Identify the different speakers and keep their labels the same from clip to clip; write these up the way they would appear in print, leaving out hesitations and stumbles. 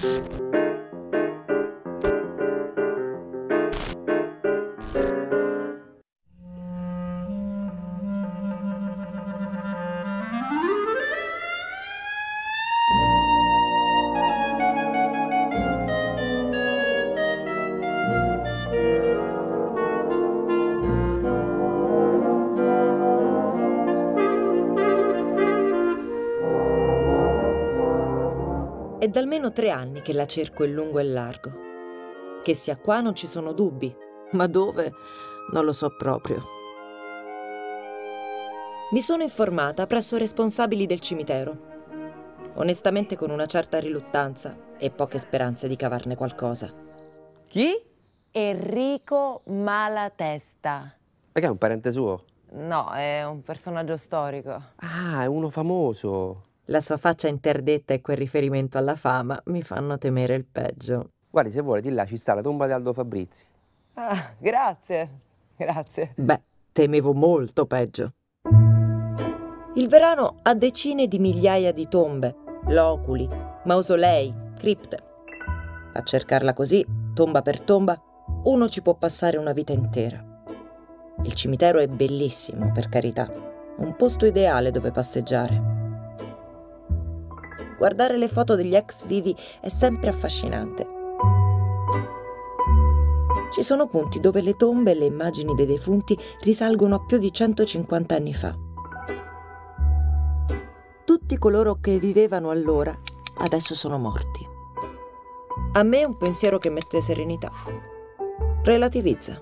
Speaker 1: È da almeno 3 anni che la cerco in lungo e largo. Che sia qua non ci sono dubbi, ma dove? Non lo so proprio. Mi sono informata presso responsabili del cimitero. Onestamente con una certa riluttanza e poche speranze di cavarne qualcosa.
Speaker 2: Chi?
Speaker 3: Enrico Malatesta.
Speaker 2: Ma che è un parente suo?
Speaker 3: No, è un personaggio storico.
Speaker 2: Ah, è uno famoso.
Speaker 1: La sua faccia interdetta e quel riferimento alla fama mi fanno temere il peggio.
Speaker 2: Guardi, se vuole, di là ci sta la tomba di Aldo Fabrizi.
Speaker 3: Ah, grazie, grazie.
Speaker 1: Beh, temevo molto peggio. Il Verano ha decine di migliaia di tombe, loculi, mausolei, cripte. A cercarla così, tomba per tomba, uno ci può passare una vita intera. Il cimitero è bellissimo, per carità, un posto ideale dove passeggiare. Guardare le foto degli ex vivi è sempre affascinante. Ci sono punti dove le tombe e le immagini dei defunti risalgono a più di 150 anni fa. Tutti coloro che vivevano allora adesso sono morti. A me un pensiero che mette serenità. Relativizza.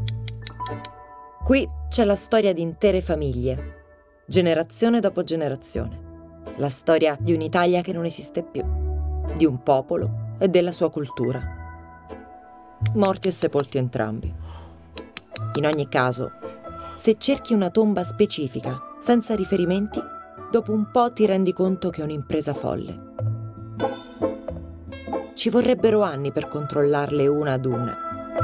Speaker 1: Qui c'è la storia di intere famiglie, generazione dopo generazione. La storia di un'Italia che non esiste più, di un popolo e della sua cultura. Morti e sepolti entrambi. In ogni caso, se cerchi una tomba specifica, senza riferimenti, dopo un po' ti rendi conto che è un'impresa folle. Ci vorrebbero anni per controllarle una ad una.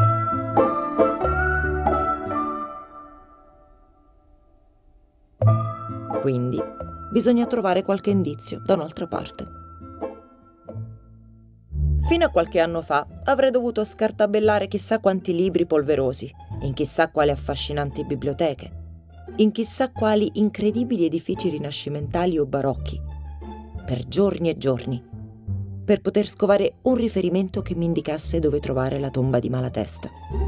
Speaker 1: Quindi bisogna trovare qualche indizio da un'altra parte. Fino a qualche anno fa avrei dovuto scartabellare chissà quanti libri polverosi, in chissà quali affascinanti biblioteche, in chissà quali incredibili edifici rinascimentali o barocchi, per giorni e giorni, per poter scovare un riferimento che mi indicasse dove trovare la tomba di Malatesta.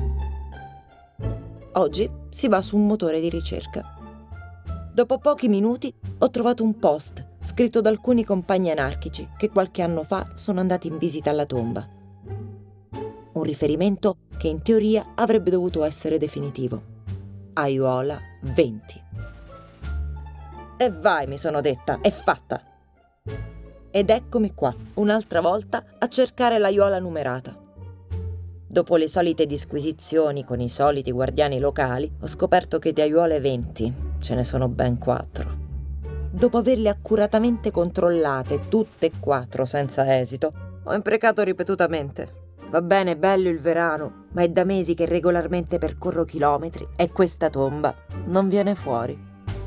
Speaker 1: Oggi si va su un motore di ricerca. Dopo pochi minuti ho trovato un post scritto da alcuni compagni anarchici che qualche anno fa sono andati in visita alla tomba. Un riferimento che in teoria avrebbe dovuto essere definitivo. Aiuola 20. E vai, mi sono detta, è fatta! Ed eccomi qua, un'altra volta, a cercare l'aiuola numerata. Dopo le solite disquisizioni con i soliti guardiani locali, ho scoperto che di aiuole 20 ce ne sono ben 4. Dopo averle accuratamente controllate, tutte e 4 senza esito, ho imprecato ripetutamente. Va bene, bello il Verano, ma è da mesi che regolarmente percorro chilometri e questa tomba non viene fuori.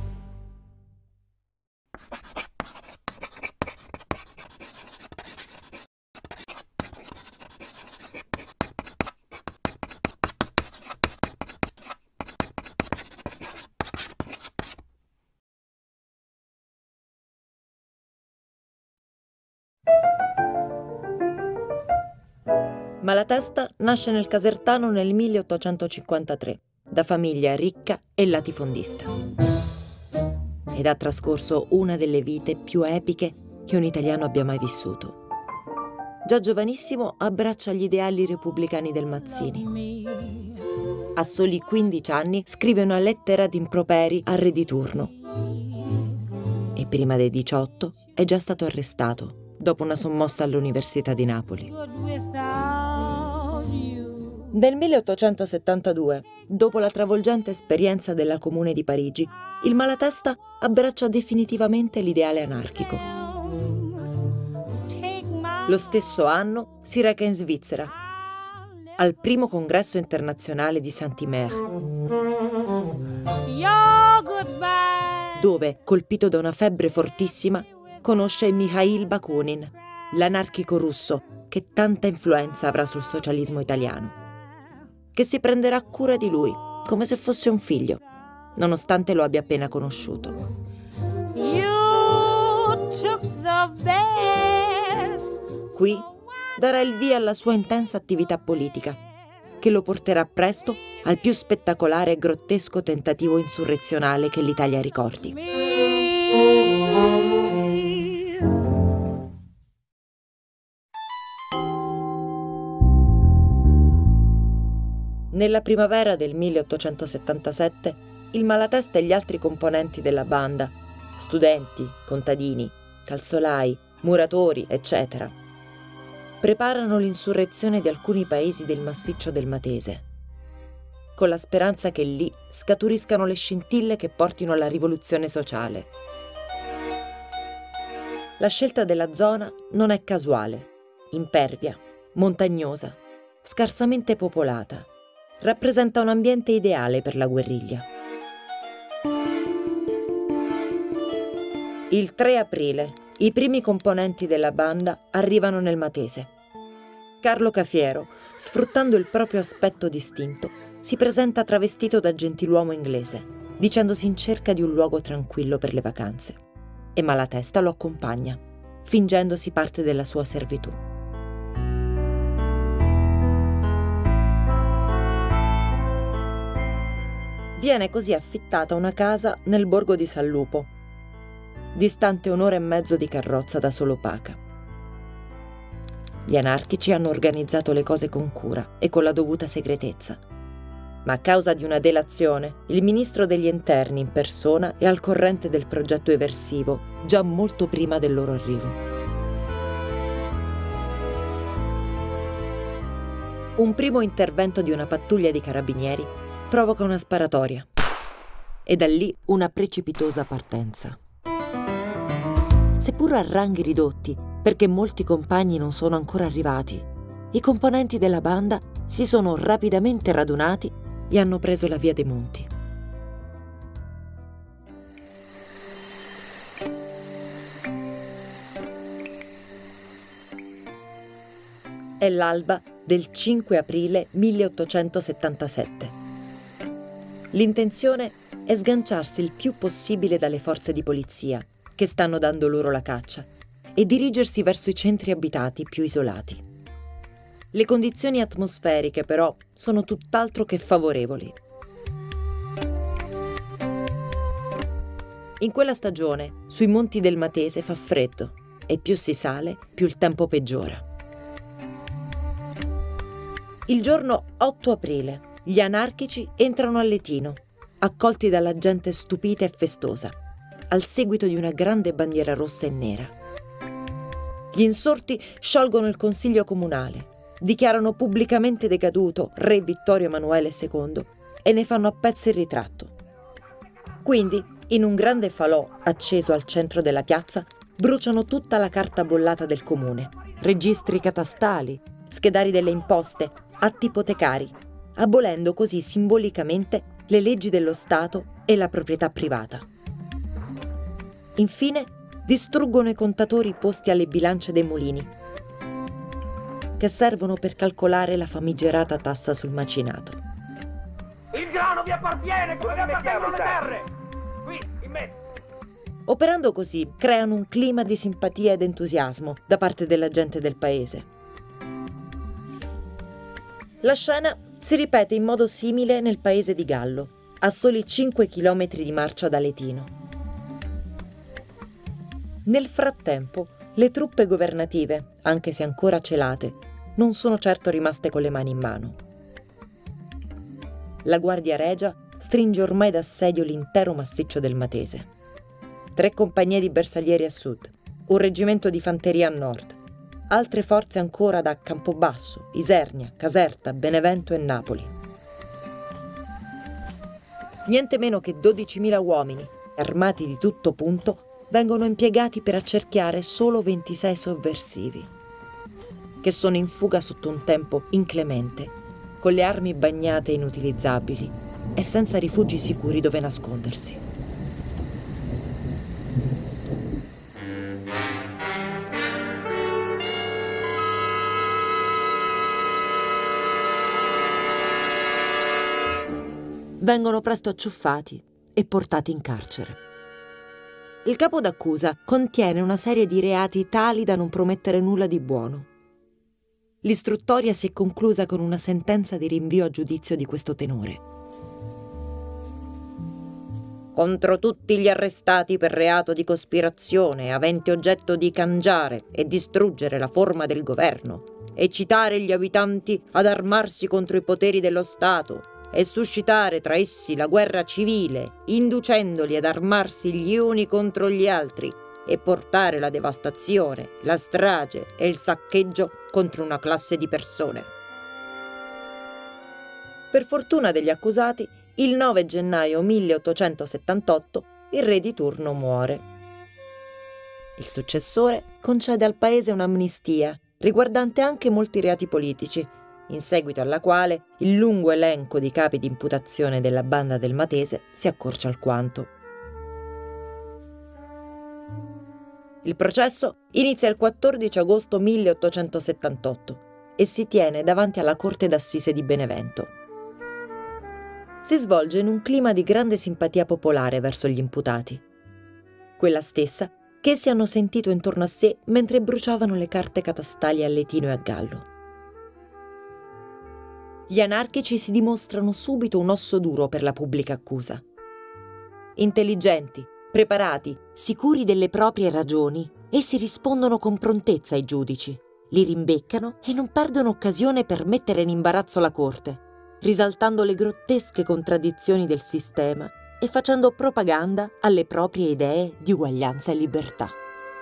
Speaker 1: Malatesta nasce nel Casertano nel 1853, da famiglia ricca e latifondista. Ed ha trascorso una delle vite più epiche che un italiano abbia mai vissuto. Già giovanissimo abbraccia gli ideali repubblicani del Mazzini. A soli 15 anni scrive una lettera d'improperi al re di turno. E prima dei 18 è già stato arrestato, dopo una sommossa all'Università di Napoli. Nel 1872, dopo la travolgente esperienza della Comune di Parigi, il Malatesta abbraccia definitivamente l'ideale anarchico. Lo stesso anno si reca in Svizzera, al primo congresso internazionale di Saint-Omer, dove, colpito da una febbre fortissima, conosce Mikhail Bakunin, l'anarchico russo, che tanta influenza avrà sul socialismo italiano, che si prenderà cura di lui come se fosse un figlio, nonostante lo abbia appena conosciuto. Qui darà il via alla sua intensa attività politica, che lo porterà presto al più spettacolare e grottesco tentativo insurrezionale che l'Italia ricordi. Nella primavera del 1877, il Malatesta e gli altri componenti della banda, studenti, contadini, calzolai, muratori, eccetera, preparano l'insurrezione di alcuni paesi del massiccio del Matese, con la speranza che lì scaturiscano le scintille che portino alla rivoluzione sociale. La scelta della zona non è casuale, impervia, montagnosa, scarsamente popolata. Rappresenta un ambiente ideale per la guerriglia. Il 3 aprile, i primi componenti della banda arrivano nel Matese. Carlo Cafiero, sfruttando il proprio aspetto distinto, si presenta travestito da gentiluomo inglese, dicendosi in cerca di un luogo tranquillo per le vacanze. E Malatesta lo accompagna, fingendosi parte della sua servitù. Viene così affittata una casa nel borgo di San Lupo, distante 1 ora e mezzo di carrozza da Solopaca. Gli anarchici hanno organizzato le cose con cura e con la dovuta segretezza, ma a causa di una delazione, il ministro degli interni in persona è al corrente del progetto eversivo già molto prima del loro arrivo. Un primo intervento di una pattuglia di carabinieri provoca una sparatoria e da lì una precipitosa partenza. Seppur a ranghi ridotti, perché molti compagni non sono ancora arrivati, i componenti della banda si sono rapidamente radunati e hanno preso la via dei Monti. È l'alba del 5 aprile 1877. L'intenzione è sganciarsi il più possibile dalle forze di polizia, che stanno dando loro la caccia, e dirigersi verso i centri abitati più isolati. Le condizioni atmosferiche, però, sono tutt'altro che favorevoli. In quella stagione, sui monti del Matese fa freddo, e più si sale, più il tempo peggiora. Il giorno 8 aprile, gli anarchici entrano a Letino, accolti dalla gente stupita e festosa, al seguito di una grande bandiera rossa e nera. Gli insorti sciolgono il consiglio comunale, dichiarano pubblicamente decaduto re Vittorio Emanuele II e ne fanno a pezzi il ritratto. Quindi, in un grande falò acceso al centro della piazza, bruciano tutta la carta bollata del comune, registri catastali, schedari delle imposte, atti ipotecari, abolendo così simbolicamente le leggi dello Stato e la proprietà privata. Infine, distruggono i contatori posti alle bilance dei mulini, che servono per calcolare la famigerata tassa sul macinato.
Speaker 4: Il grano vi appartiene, come vi appartengono le terre! Qui, in mezzo!
Speaker 1: Operando così, creano un clima di simpatia ed entusiasmo da parte della gente del paese. La scena si ripete in modo simile nel paese di Gallo, a soli 5 chilometri di marcia da Letino. Nel frattempo, le truppe governative, anche se ancora celate, non sono certo rimaste con le mani in mano. La Guardia Regia stringe ormai d'assedio l'intero massiccio del Matese. 3 compagnie di bersaglieri a sud, un reggimento di fanteria a nord, altre forze ancora da Campobasso, Isernia, Caserta, Benevento e Napoli. Niente meno che 12.000 uomini, armati di tutto punto, vengono impiegati per accerchiare solo 26 sovversivi, che sono in fuga sotto un tempo inclemente, con le armi bagnate e inutilizzabili e senza rifugi sicuri dove nascondersi. vengono presto acciuffati e portati in carcere. Il capo d'accusa contiene una serie di reati tali da non promettere nulla di buono. L'istruttoria si è conclusa con una sentenza di rinvio a giudizio di questo tenore. Contro tutti gli arrestati per reato di cospirazione aventi oggetto di cangiare e distruggere la forma del governo, eccitare gli abitanti ad armarsi contro i poteri dello Stato e suscitare tra essi la guerra civile, inducendoli ad armarsi gli uni contro gli altri e portare la devastazione, la strage e il saccheggio contro una classe di persone. Per fortuna degli accusati, il 9 gennaio 1878 il re di turno muore. Il successore concede al paese un'amnistia riguardante anche molti reati politici, in seguito alla quale il lungo elenco di capi di imputazione della banda del Matese si accorcia alquanto. Il processo inizia il 14 agosto 1878 e si tiene davanti alla Corte d'Assise di Benevento. Si svolge in un clima di grande simpatia popolare verso gli imputati, quella stessa che essi hanno sentito intorno a sé mentre bruciavano le carte catastali a Letino e a Gallo. Gli anarchici si dimostrano subito un osso duro per la pubblica accusa. Intelligenti, preparati, sicuri delle proprie ragioni, essi rispondono con prontezza ai giudici, li rimbeccano e non perdono occasione per mettere in imbarazzo la corte, risaltando le grottesche contraddizioni del sistema e facendo propaganda alle proprie idee di uguaglianza e libertà.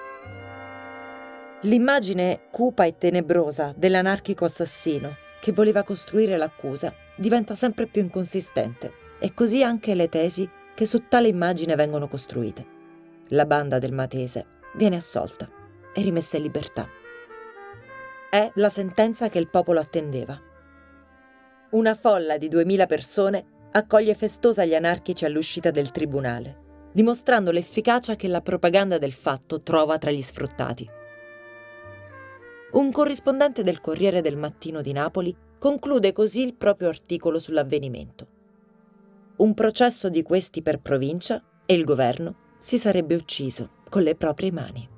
Speaker 1: L'immagine cupa e tenebrosa dell'anarchico assassino che voleva costruire l'accusa diventa sempre più inconsistente, e così anche le tesi che su tale immagine vengono costruite. La banda del Matese viene assolta e rimessa in libertà. È la sentenza che il popolo attendeva. Una folla di 2000 persone accoglie festosa gli anarchici all'uscita del tribunale, dimostrando l'efficacia che la propaganda del fatto trova tra gli sfruttati. Un corrispondente del Corriere del Mattino di Napoli conclude così il proprio articolo sull'avvenimento. Un processo di questi per provincia e il governo si sarebbe ucciso con le proprie mani.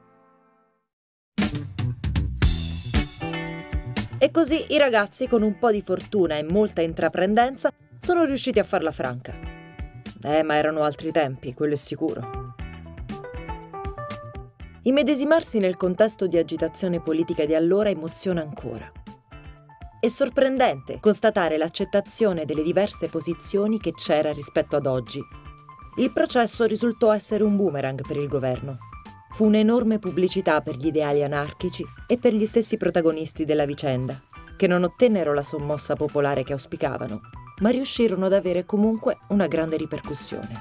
Speaker 1: E così i ragazzi, con un po' di fortuna e molta intraprendenza, sono riusciti a farla franca. Ma erano altri tempi, quello è sicuro. Immedesimarsi nel contesto di agitazione politica di allora emoziona ancora. È sorprendente constatare l'accettazione delle diverse posizioni che c'era rispetto ad oggi. Il processo risultò essere un boomerang per il governo. Fu un'enorme pubblicità per gli ideali anarchici e per gli stessi protagonisti della vicenda, che non ottennero la sommossa popolare che auspicavano, ma riuscirono ad avere comunque una grande ripercussione.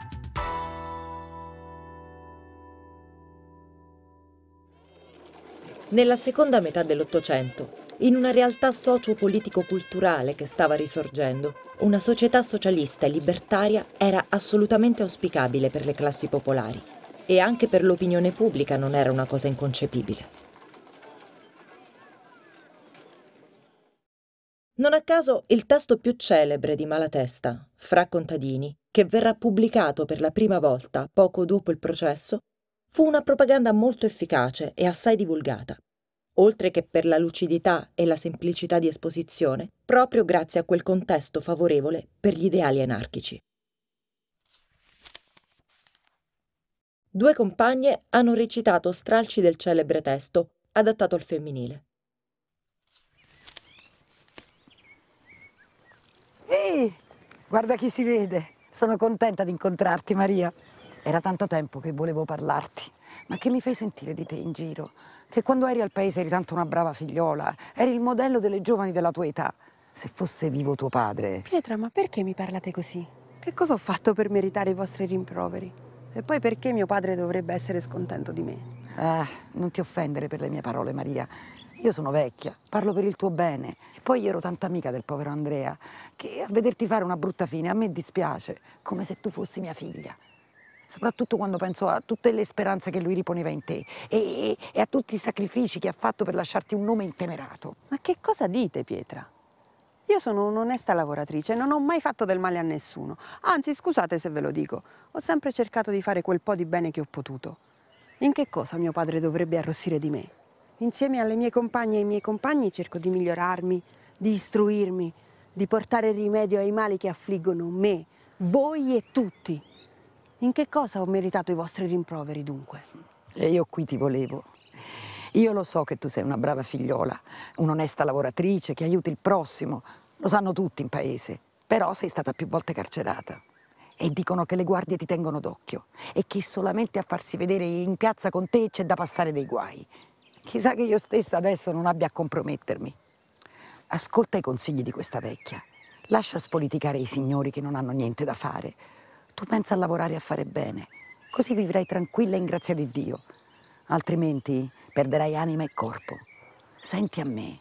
Speaker 1: Nella seconda metà dell'Ottocento, in una realtà socio-politico-culturale che stava risorgendo, una società socialista e libertaria era assolutamente auspicabile per le classi popolari, e anche per l'opinione pubblica non era una cosa inconcepibile. Non a caso il testo più celebre di Malatesta, Fra contadini, che verrà pubblicato per la prima volta poco dopo il processo, fu una propaganda molto efficace e assai divulgata, oltre che per la lucidità e la semplicità di esposizione, proprio grazie a quel contesto favorevole per gli ideali anarchici. Due compagne hanno recitato stralci del celebre testo, adattato al femminile.
Speaker 5: Ehi, guarda chi si vede. Sono contenta di incontrarti, Maria. Era tanto tempo che volevo parlarti. Ma che mi fai sentire di te in giro? Che quando eri al paese eri tanto una brava figliola. Eri il modello delle giovani della tua età. Se fosse vivo tuo padre...
Speaker 6: Pietra, ma perché mi parlate così? Che cosa ho fatto per meritare i vostri rimproveri? E poi perché mio padre dovrebbe essere scontento di me?
Speaker 5: Non ti offendere per le mie parole, Maria. Io sono vecchia, parlo per il tuo bene. E poi io ero tanto amica del povero Andrea che a vederti fare una brutta fine a me dispiace, come se tu fossi mia figlia. Soprattutto quando penso a tutte le speranze che lui riponeva in te e a tutti i sacrifici che ha fatto per lasciarti un nome intemerato.
Speaker 6: Ma che cosa dite, Pietra? Io sono un'onesta lavoratrice, non ho mai fatto del male a nessuno. Anzi, scusate se ve lo dico, ho sempre cercato di fare quel po' di bene che ho potuto. In che cosa mio padre dovrebbe arrossire di me? Insieme alle mie compagne e ai miei compagni cerco di migliorarmi, di istruirmi, di portare rimedio ai mali che affliggono me, voi e tutti. In che cosa ho meritato i vostri rimproveri, dunque?
Speaker 5: E io qui ti volevo. Io lo so che tu sei una brava figliola, un'onesta lavoratrice che aiuti il prossimo. Lo sanno tutti in paese. Però sei stata più volte carcerata. E dicono che le guardie ti tengono d'occhio e che solamente a farsi vedere in piazza con te c'è da passare dei guai. Chissà che io stessa adesso non abbia a compromettermi. Ascolta i consigli di questa vecchia. Lascia spoliticare i signori che non hanno niente da fare. Tu pensa a lavorare e a fare bene. Così vivrai tranquilla in grazia di Dio. Altrimenti perderai anima e corpo. Senti a me.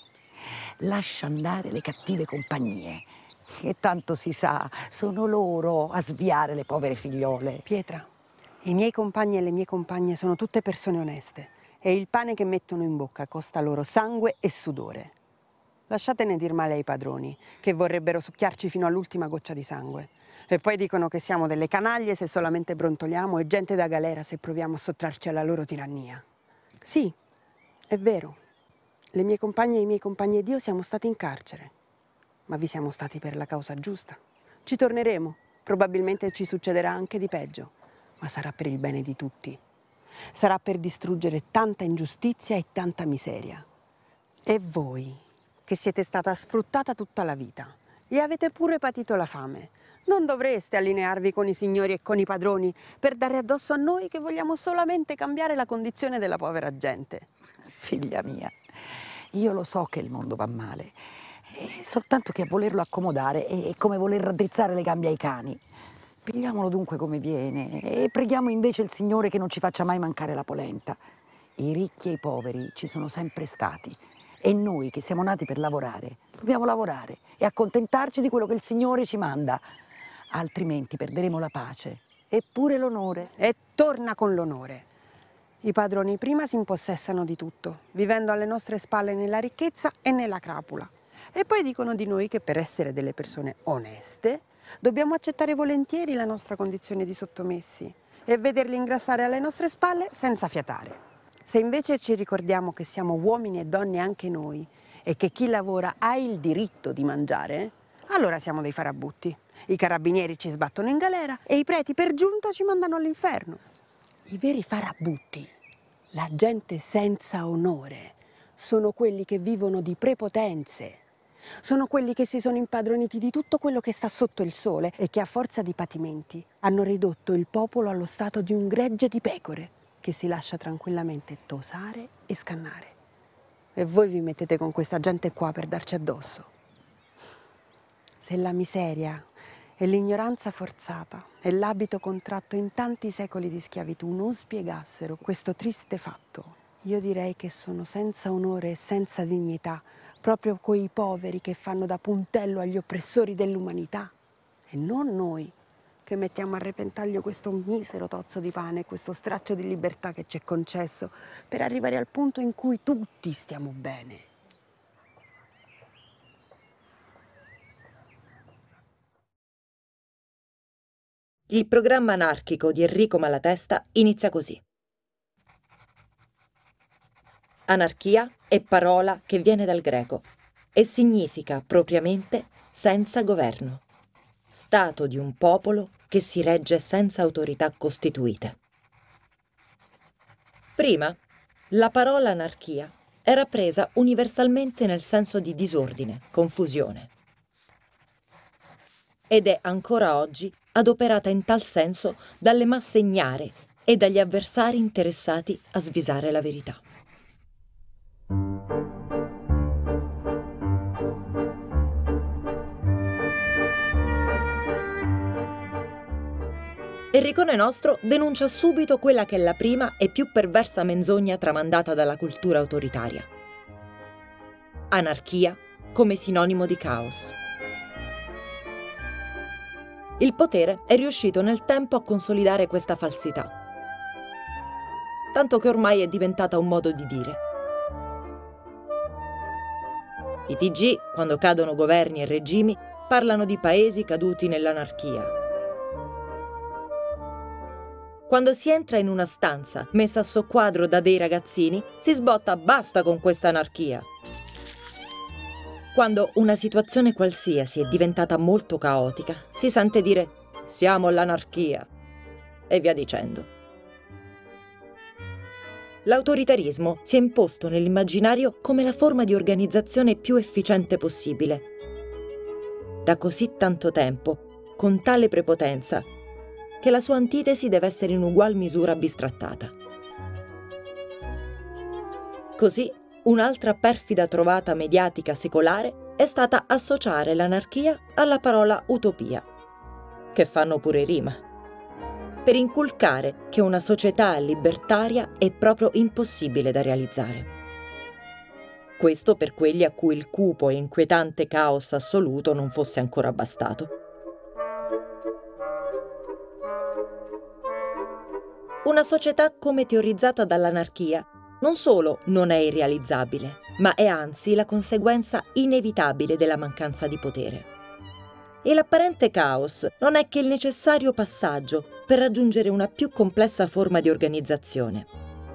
Speaker 5: Lascia andare le cattive compagnie. E tanto si sa, sono loro a sviare le povere figliole.
Speaker 6: Pietra, i miei compagni e le mie compagne sono tutte persone oneste e il pane che mettono in bocca costa loro sangue e sudore. Lasciatene dir male ai padroni, che vorrebbero succhiarci fino all'ultima goccia di sangue. E poi dicono che siamo delle canaglie se solamente brontoliamo e gente da galera se proviamo a sottrarci alla loro tirannia. Sì, è vero. Le mie compagne e i miei compagni ed io siamo stati in carcere. Ma vi siamo stati per la causa giusta. Ci torneremo, probabilmente ci succederà anche di peggio, ma sarà per il bene di tutti. Sarà per distruggere tanta ingiustizia e tanta miseria. E voi, che siete stata sfruttata tutta la vita e avete pure patito la fame, non dovreste allinearvi con i signori e con i padroni per dare addosso a noi che vogliamo solamente cambiare la condizione della povera gente.
Speaker 5: Figlia mia, io lo so che il mondo va male. Soltanto che a volerlo accomodare è come voler raddrizzare le gambe ai cani. Pigliamolo dunque come viene e preghiamo invece il Signore che non ci faccia mai mancare la polenta. I ricchi e i poveri ci sono sempre stati e noi che siamo nati per lavorare dobbiamo lavorare e accontentarci di quello che il Signore ci manda, altrimenti perderemo la pace e pure l'onore.
Speaker 6: E torna con l'onore. I padroni prima si impossessano di tutto, vivendo alle nostre spalle nella ricchezza e nella crapula. E poi dicono di noi che per essere delle persone oneste dobbiamo accettare volentieri la nostra condizione di sottomessi e vederli ingrassare alle nostre spalle senza fiatare. Se invece ci ricordiamo che siamo uomini e donne anche noi e che chi lavora ha il diritto di mangiare, allora siamo dei farabutti. I carabinieri ci sbattono in galera e i preti per giunta ci mandano all'inferno. I veri farabutti, la gente senza onore, sono quelli che vivono di prepotenze. Sono quelli che si sono impadroniti di tutto quello che sta sotto il sole e che a forza di patimenti hanno ridotto il popolo allo stato di un gregge di pecore che si lascia tranquillamente tosare e scannare. E voi vi mettete con questa gente qua per darci addosso. Se la miseria e l'ignoranza forzata e l'abito contratto in tanti secoli di schiavitù non spiegassero questo triste fatto, io direi che sono senza onore e senza dignità proprio quei poveri che fanno da puntello agli oppressori dell'umanità e non noi che mettiamo a repentaglio questo misero tozzo di pane e questo straccio di libertà che ci è concesso per arrivare al punto in cui tutti stiamo bene.
Speaker 1: Il programma anarchico di Enrico Malatesta inizia così. Anarchia è parola che viene dal greco e significa propriamente senza governo, stato di un popolo che si regge senza autorità costituite. Prima, la parola anarchia era presa universalmente nel senso di disordine, confusione. Ed è ancora oggi adoperata in tal senso dalle masse ignare e dagli avversari interessati a svisare la verità. Enricone Nostro denuncia subito quella che è la prima e più perversa menzogna tramandata dalla cultura autoritaria. Anarchia come sinonimo di caos. Il potere è riuscito nel tempo a consolidare questa falsità, tanto che ormai è diventata un modo di dire. I TG, quando cadono governi e regimi, parlano di paesi caduti nell'anarchia. Quando si entra in una stanza messa a soqquadro da dei ragazzini, si sbotta basta con questa anarchia. Quando una situazione qualsiasi è diventata molto caotica, si sente dire «siamo all'anarchia» e via dicendo. L'autoritarismo si è imposto nell'immaginario come la forma di organizzazione più efficiente possibile. Da così tanto tempo, con tale prepotenza, che la sua antitesi deve essere in ugual misura bistrattata. Così, un'altra perfida trovata mediatica secolare è stata associare l'anarchia alla parola utopia, che fanno pure rima, per inculcare che una società libertaria è proprio impossibile da realizzare. Questo per quelli a cui il cupo e inquietante caos assoluto non fosse ancora bastato. Una società come teorizzata dall'anarchia non solo non è irrealizzabile, ma è anzi la conseguenza inevitabile della mancanza di potere. E l'apparente caos non è che il necessario passaggio per raggiungere una più complessa forma di organizzazione.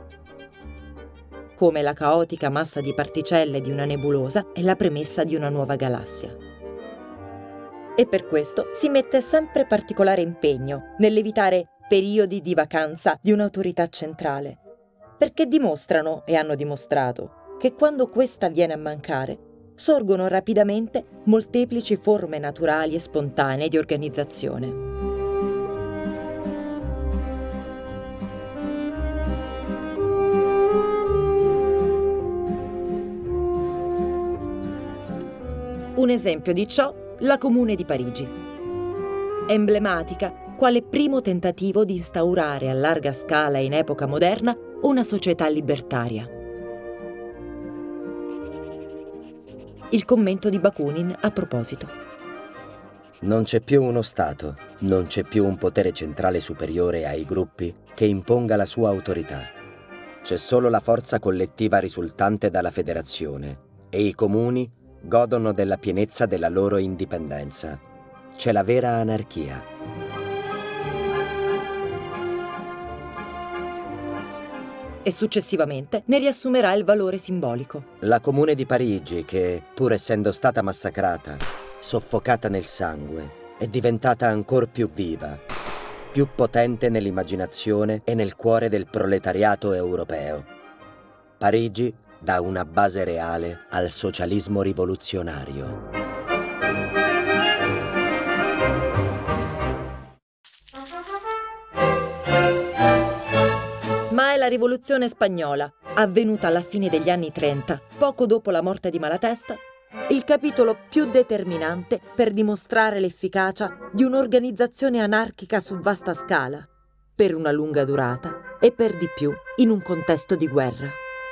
Speaker 1: Come la caotica massa di particelle di una nebulosa è la premessa di una nuova galassia. E per questo si mette sempre particolare impegno nell'evitare periodi di vacanza di un'autorità centrale, perché dimostrano e hanno dimostrato che quando questa viene a mancare, sorgono rapidamente molteplici forme naturali e spontanee di organizzazione. Un esempio di ciò, la Comune di Parigi. Emblematica quale primo tentativo di instaurare a larga scala in epoca moderna una società libertaria. Il commento di Bakunin a proposito.
Speaker 7: Non c'è più uno Stato, non c'è più un potere centrale superiore ai gruppi che imponga la sua autorità. C'è solo la forza collettiva risultante dalla federazione e i comuni godono della pienezza della loro indipendenza. C'è la vera anarchia.
Speaker 1: E successivamente ne riassumerà il valore simbolico.
Speaker 7: La Comune di Parigi che, pur essendo stata massacrata, soffocata nel sangue, è diventata ancor più viva, più potente nell'immaginazione e nel cuore del proletariato europeo. Parigi dà una base reale al socialismo rivoluzionario.
Speaker 1: Ma è la rivoluzione spagnola, avvenuta alla fine degli anni 30, poco dopo la morte di Malatesta, il capitolo più determinante per dimostrare l'efficacia di un'organizzazione anarchica su vasta scala, per una lunga durata e per di più in un contesto di guerra.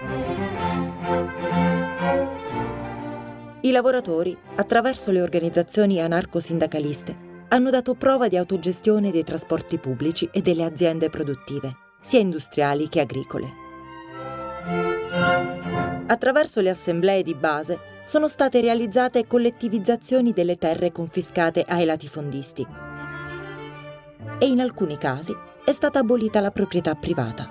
Speaker 1: I lavoratori, attraverso le organizzazioni anarco-sindacaliste, hanno dato prova di autogestione dei trasporti pubblici e delle aziende produttive, sia industriali che agricole. Attraverso le assemblee di base sono state realizzate collettivizzazioni delle terre confiscate ai latifondisti e in alcuni casi è stata abolita la proprietà privata.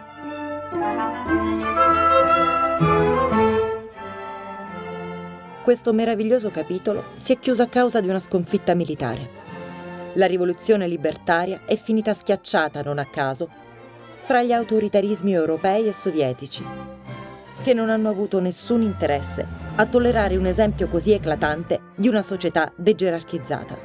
Speaker 1: Questo meraviglioso capitolo si è chiuso a causa di una sconfitta militare. La rivoluzione libertaria è finita schiacciata, non a caso, fra gli autoritarismi europei e sovietici, che non hanno avuto nessun interesse a tollerare un esempio così eclatante di una società degerarchizzata.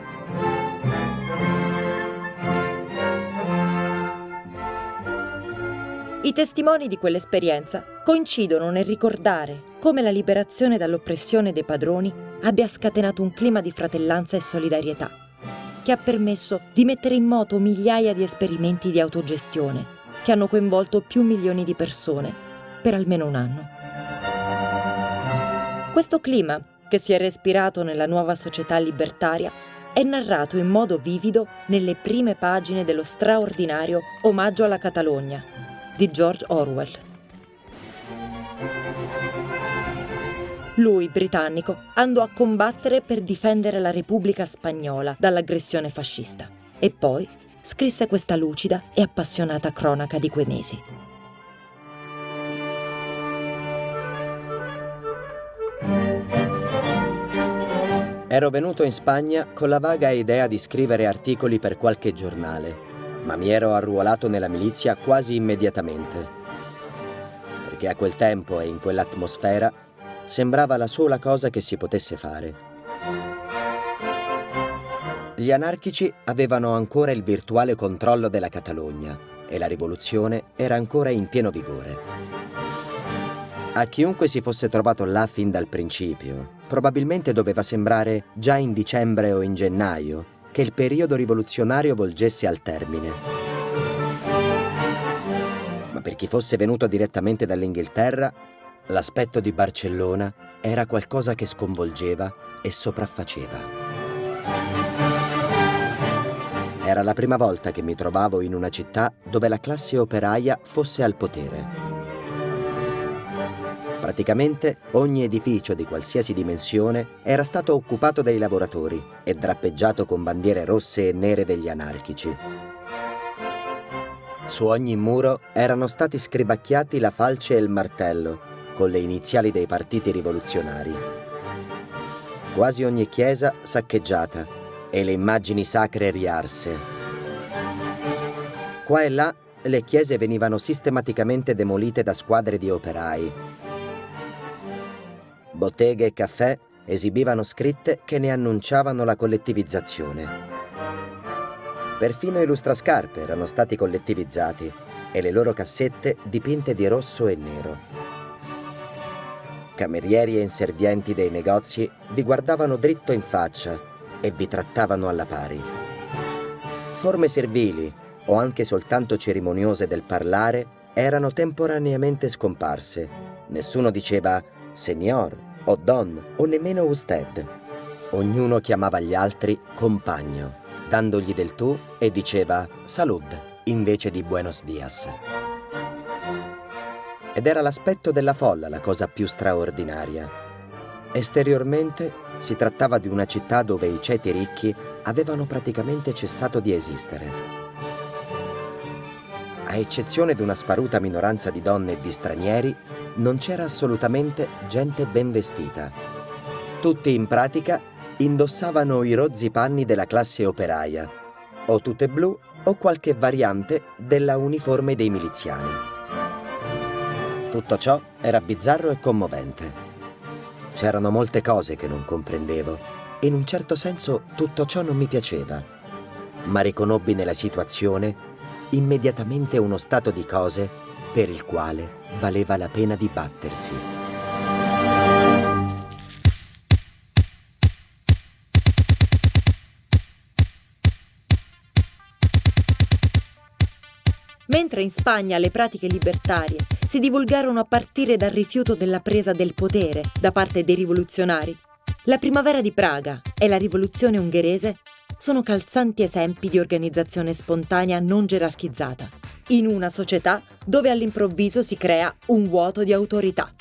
Speaker 1: I testimoni di quell'esperienza coincidono nel ricordare come la liberazione dall'oppressione dei padroni abbia scatenato un clima di fratellanza e solidarietà, che ha permesso di mettere in moto migliaia di esperimenti di autogestione, che hanno coinvolto più milioni di persone per almeno un anno. Questo clima, che si è respirato nella nuova società libertaria, è narrato in modo vivido nelle prime pagine dello straordinario Omaggio alla Catalogna di George Orwell. Lui, britannico, andò a combattere per difendere la Repubblica Spagnola dall'aggressione fascista e poi scrisse questa lucida e appassionata cronaca di quei mesi.
Speaker 7: Ero venuto in Spagna con la vaga idea di scrivere articoli per qualche giornale, ma mi ero arruolato nella milizia quasi immediatamente, perché a quel tempo e in quell'atmosfera sembrava la sola cosa che si potesse fare. Gli anarchici avevano ancora il virtuale controllo della Catalogna e la rivoluzione era ancora in pieno vigore. A chiunque si fosse trovato là fin dal principio, probabilmente doveva sembrare già in dicembre o in gennaio che il periodo rivoluzionario volgesse al termine. Ma per chi fosse venuto direttamente dall'Inghilterra, l'aspetto di Barcellona era qualcosa che sconvolgeva e sopraffaceva. Era la prima volta che mi trovavo in una città dove la classe operaia fosse al potere. Praticamente ogni edificio di qualsiasi dimensione era stato occupato dai lavoratori e drappeggiato con bandiere rosse e nere degli anarchici. Su ogni muro erano stati scribacchiati la falce e il martello, con le iniziali dei partiti rivoluzionari. Quasi ogni chiesa saccheggiata e le immagini sacre riarse. Qua e là le chiese venivano sistematicamente demolite da squadre di operai. Botteghe e caffè esibivano scritte che ne annunciavano la collettivizzazione. Perfino i lustrascarpe erano stati collettivizzati e le loro cassette dipinte di rosso e nero. Camerieri e inservienti dei negozi vi guardavano dritto in faccia e vi trattavano alla pari. Forme servili o anche soltanto cerimoniose del parlare erano temporaneamente scomparse. Nessuno diceva «Signor» o «Don» o nemmeno «Usted». Ognuno chiamava gli altri «compagno», dandogli del tu e diceva «Salud» invece di «Buenos dias». Ed era l'aspetto della folla la cosa più straordinaria. Esteriormente si trattava di una città dove i ceti ricchi avevano praticamente cessato di esistere. A eccezione di una sparuta minoranza di donne e di stranieri, non c'era assolutamente gente ben vestita. Tutti in pratica indossavano i rozzi panni della classe operaia, o tute blu o qualche variante della uniforme dei miliziani. Tutto ciò era bizzarro e commovente. C'erano molte cose che non comprendevo e in un certo senso tutto ciò non mi piaceva, ma riconobbi nella situazione immediatamente uno stato di cose per il quale valeva la pena di battersi.
Speaker 1: Mentre in Spagna le pratiche libertarie si divulgarono a partire dal rifiuto della presa del potere da parte dei rivoluzionari, la primavera di Praga e la rivoluzione ungherese sono calzanti esempi di organizzazione spontanea non gerarchizzata, in una società dove all'improvviso si crea un vuoto di autorità.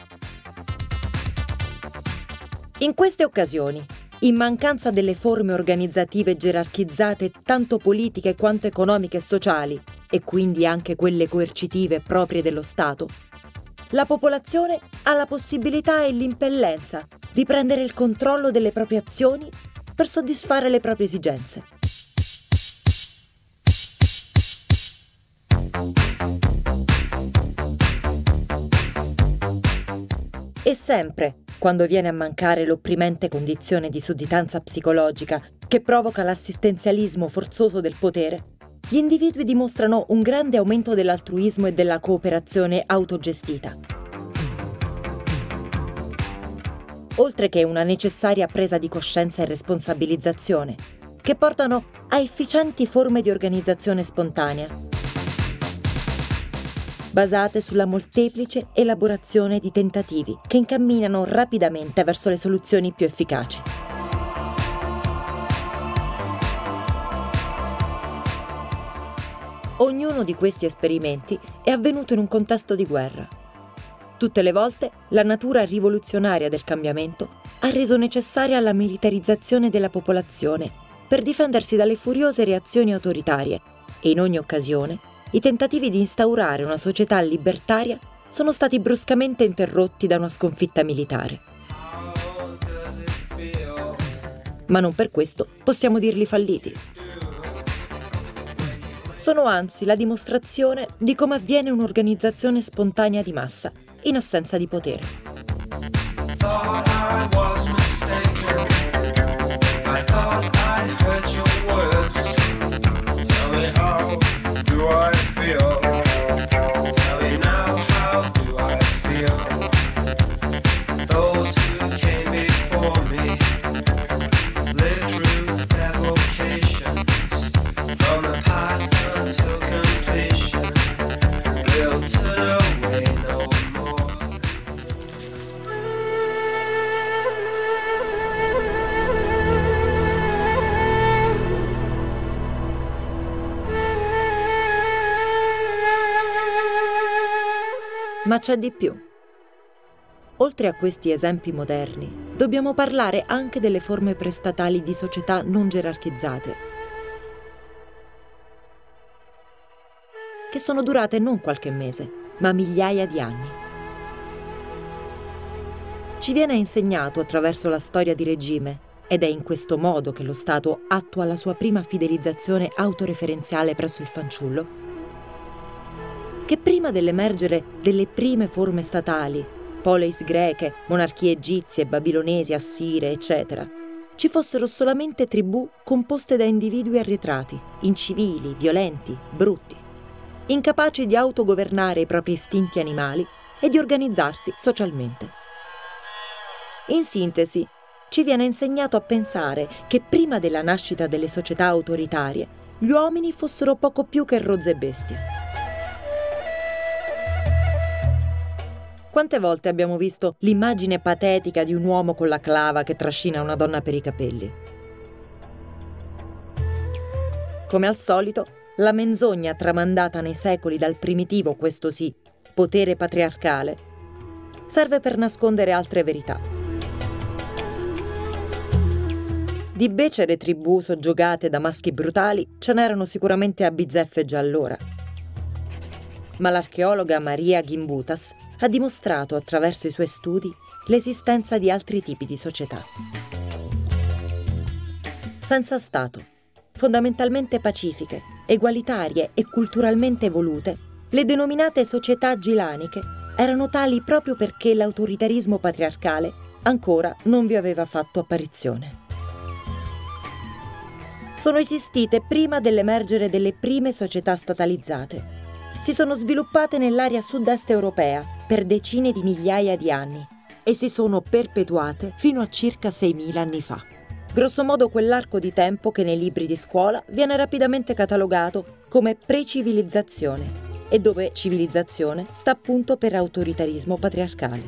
Speaker 1: In queste occasioni, in mancanza delle forme organizzative gerarchizzate tanto politiche quanto economiche e sociali, e quindi anche quelle coercitive proprie dello Stato, la popolazione ha la possibilità e l'impellenza di prendere il controllo delle proprie azioni per soddisfare le proprie esigenze. E sempre, quando viene a mancare l'opprimente condizione di sudditanza psicologica che provoca l'assistenzialismo forzoso del potere, gli individui dimostrano un grande aumento dell'altruismo e della cooperazione autogestita. Oltre che una necessaria presa di coscienza e responsabilizzazione, che portano a efficienti forme di organizzazione spontanea, basate sulla molteplice elaborazione di tentativi che incamminano rapidamente verso le soluzioni più efficaci. Ognuno di questi esperimenti è avvenuto in un contesto di guerra. Tutte le volte la natura rivoluzionaria del cambiamento ha reso necessaria la militarizzazione della popolazione per difendersi dalle furiose reazioni autoritarie e in ogni occasione i tentativi di instaurare una società libertaria sono stati bruscamente interrotti da una sconfitta militare. Ma non per questo possiamo dirli falliti. Sono anzi la dimostrazione di come avviene un'organizzazione spontanea di massa in assenza di potere. Ma c'è di più. Oltre a questi esempi moderni, dobbiamo parlare anche delle forme prestatali di società non gerarchizzate, che sono durate non qualche mese, ma migliaia di anni. Ci viene insegnato attraverso la storia di regime, ed è in questo modo che lo Stato attua la sua prima fidelizzazione autoreferenziale presso il fanciullo, che prima dell'emergere delle prime forme statali, poleis greche, monarchie egizie, babilonesi, assire, eccetera, ci fossero solamente tribù composte da individui arretrati, incivili, violenti, brutti, incapaci di autogovernare i propri istinti animali e di organizzarsi socialmente. In sintesi, ci viene insegnato a pensare che prima della nascita delle società autoritarie, gli uomini fossero poco più che rozze bestie. Quante volte abbiamo visto l'immagine patetica di un uomo con la clava che trascina una donna per i capelli? Come al solito, la menzogna tramandata nei secoli dal primitivo, questo sì, potere patriarcale, serve per nascondere altre verità. Di becere tribù soggiogate da maschi brutali ce n'erano sicuramente a bizzeffe già allora. Ma l'archeologa Maria Gimbutas ha dimostrato attraverso i suoi studi l'esistenza di altri tipi di società. Senza Stato, fondamentalmente pacifiche, egualitarie e culturalmente evolute, le denominate società gilaniche erano tali proprio perché l'autoritarismo patriarcale ancora non vi aveva fatto apparizione. Sono esistite prima dell'emergere delle prime società statalizzate. Si sono sviluppate nell'area sud-est europea per decine di migliaia di anni e si sono perpetuate fino a circa 6.000 anni fa. Grossomodo quell'arco di tempo che nei libri di scuola viene rapidamente catalogato come pre-civilizzazione e dove civilizzazione sta appunto per autoritarismo patriarcale.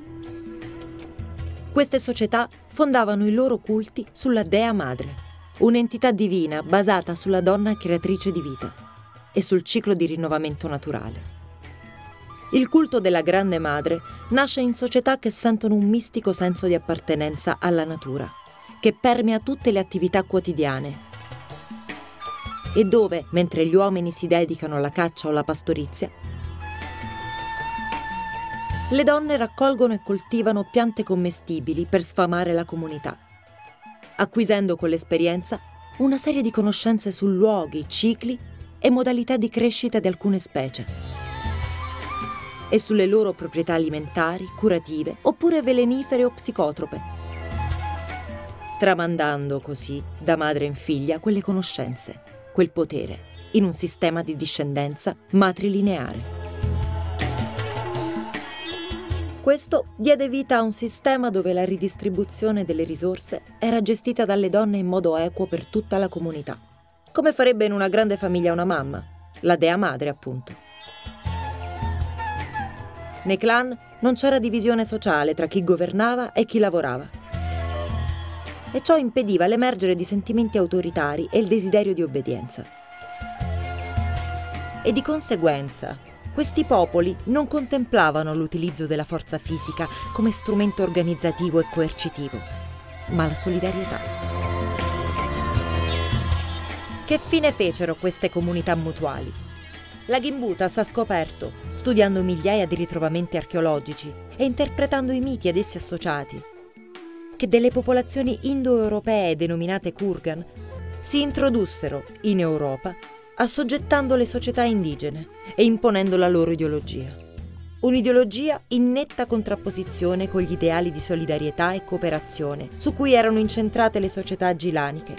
Speaker 1: Queste società fondavano i loro culti sulla Dea Madre, un'entità divina basata sulla donna creatrice di vita e sul ciclo di rinnovamento naturale. Il culto della Grande Madre nasce in società che sentono un mistico senso di appartenenza alla natura, che permea tutte le attività quotidiane e dove, mentre gli uomini si dedicano alla caccia o alla pastorizia, le donne raccolgono e coltivano piante commestibili per sfamare la comunità, acquisendo con l'esperienza una serie di conoscenze su luoghi, cicli e modalità di crescita di alcune specie e sulle loro proprietà alimentari, curative oppure velenifere o psicotrope, tramandando così da madre in figlia quelle conoscenze, quel potere, in un sistema di discendenza matrilineare. Questo diede vita a un sistema dove la ridistribuzione delle risorse era gestita dalle donne in modo equo per tutta la comunità, come farebbe in una grande famiglia una mamma, la Dea Madre appunto. Nei clan non c'era divisione sociale tra chi governava e chi lavorava. E ciò impediva l'emergere di sentimenti autoritari e il desiderio di obbedienza. E di conseguenza, Questi popoli non contemplavano l'utilizzo della forza fisica come strumento organizzativo e coercitivo, ma la solidarietà. Che fine fecero queste comunità mutuali? La Gimbutas ha scoperto, studiando migliaia di ritrovamenti archeologici e interpretando i miti ad essi associati, che delle popolazioni indoeuropee denominate Kurgan si introdussero in Europa assoggettando le società indigene e imponendo la loro ideologia. Un'ideologia in netta contrapposizione con gli ideali di solidarietà e cooperazione su cui erano incentrate le società agilaniche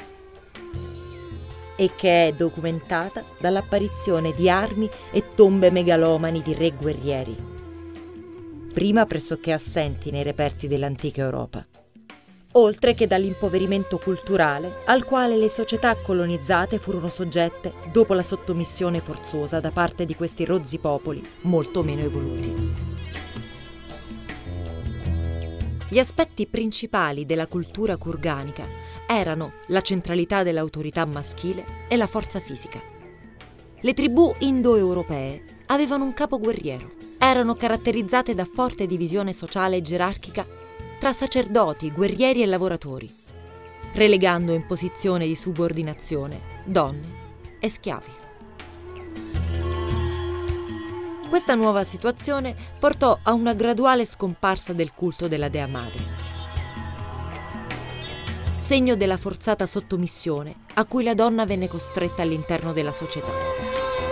Speaker 1: e che è documentata dall'apparizione di armi e tombe megalomani di re guerrieri, prima pressoché assenti nei reperti dell'antica Europa, oltre che dall'impoverimento culturale al quale le società colonizzate furono soggette dopo la sottomissione forzosa da parte di questi rozzi popoli molto meno evoluti. Gli aspetti principali della cultura kurganica erano la centralità dell'autorità maschile e la forza fisica. Le tribù indoeuropee avevano un capo guerriero, erano caratterizzate da forte divisione sociale e gerarchica tra sacerdoti, guerrieri e lavoratori, relegando in posizione di subordinazione donne e schiavi. Questa nuova situazione portò a una graduale scomparsa del culto della dea madre, segno della forzata sottomissione a cui la donna venne costretta all'interno della società.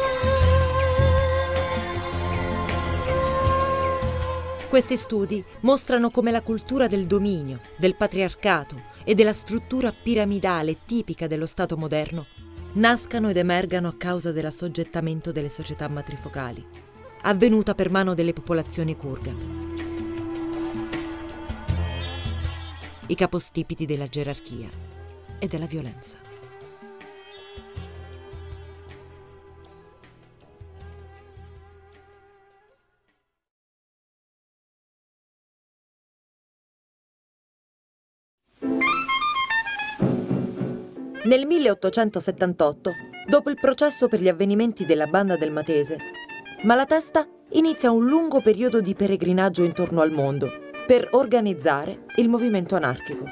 Speaker 1: Questi studi mostrano come la cultura del dominio, del patriarcato e della struttura piramidale tipica dello Stato moderno nascano ed emergano a causa dell'assoggettamento delle società matrifocali, avvenuta per mano delle popolazioni kurgan, i capostipiti della gerarchia e della violenza. Nel 1878, dopo il processo per gli avvenimenti della banda del Matese, Malatesta inizia un lungo periodo di peregrinaggio intorno al mondo per organizzare il movimento anarchico.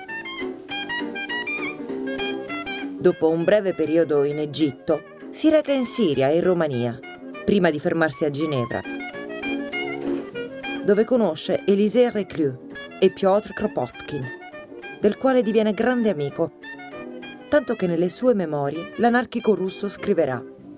Speaker 1: Dopo un breve periodo in Egitto, si reca in Siria e in Romania, prima di fermarsi a Ginevra, dove conosce Élisée Reclus e Piotr Kropotkin, del quale diviene grande amico, tanto che nelle sue memorie l'anarchico russo scriverà: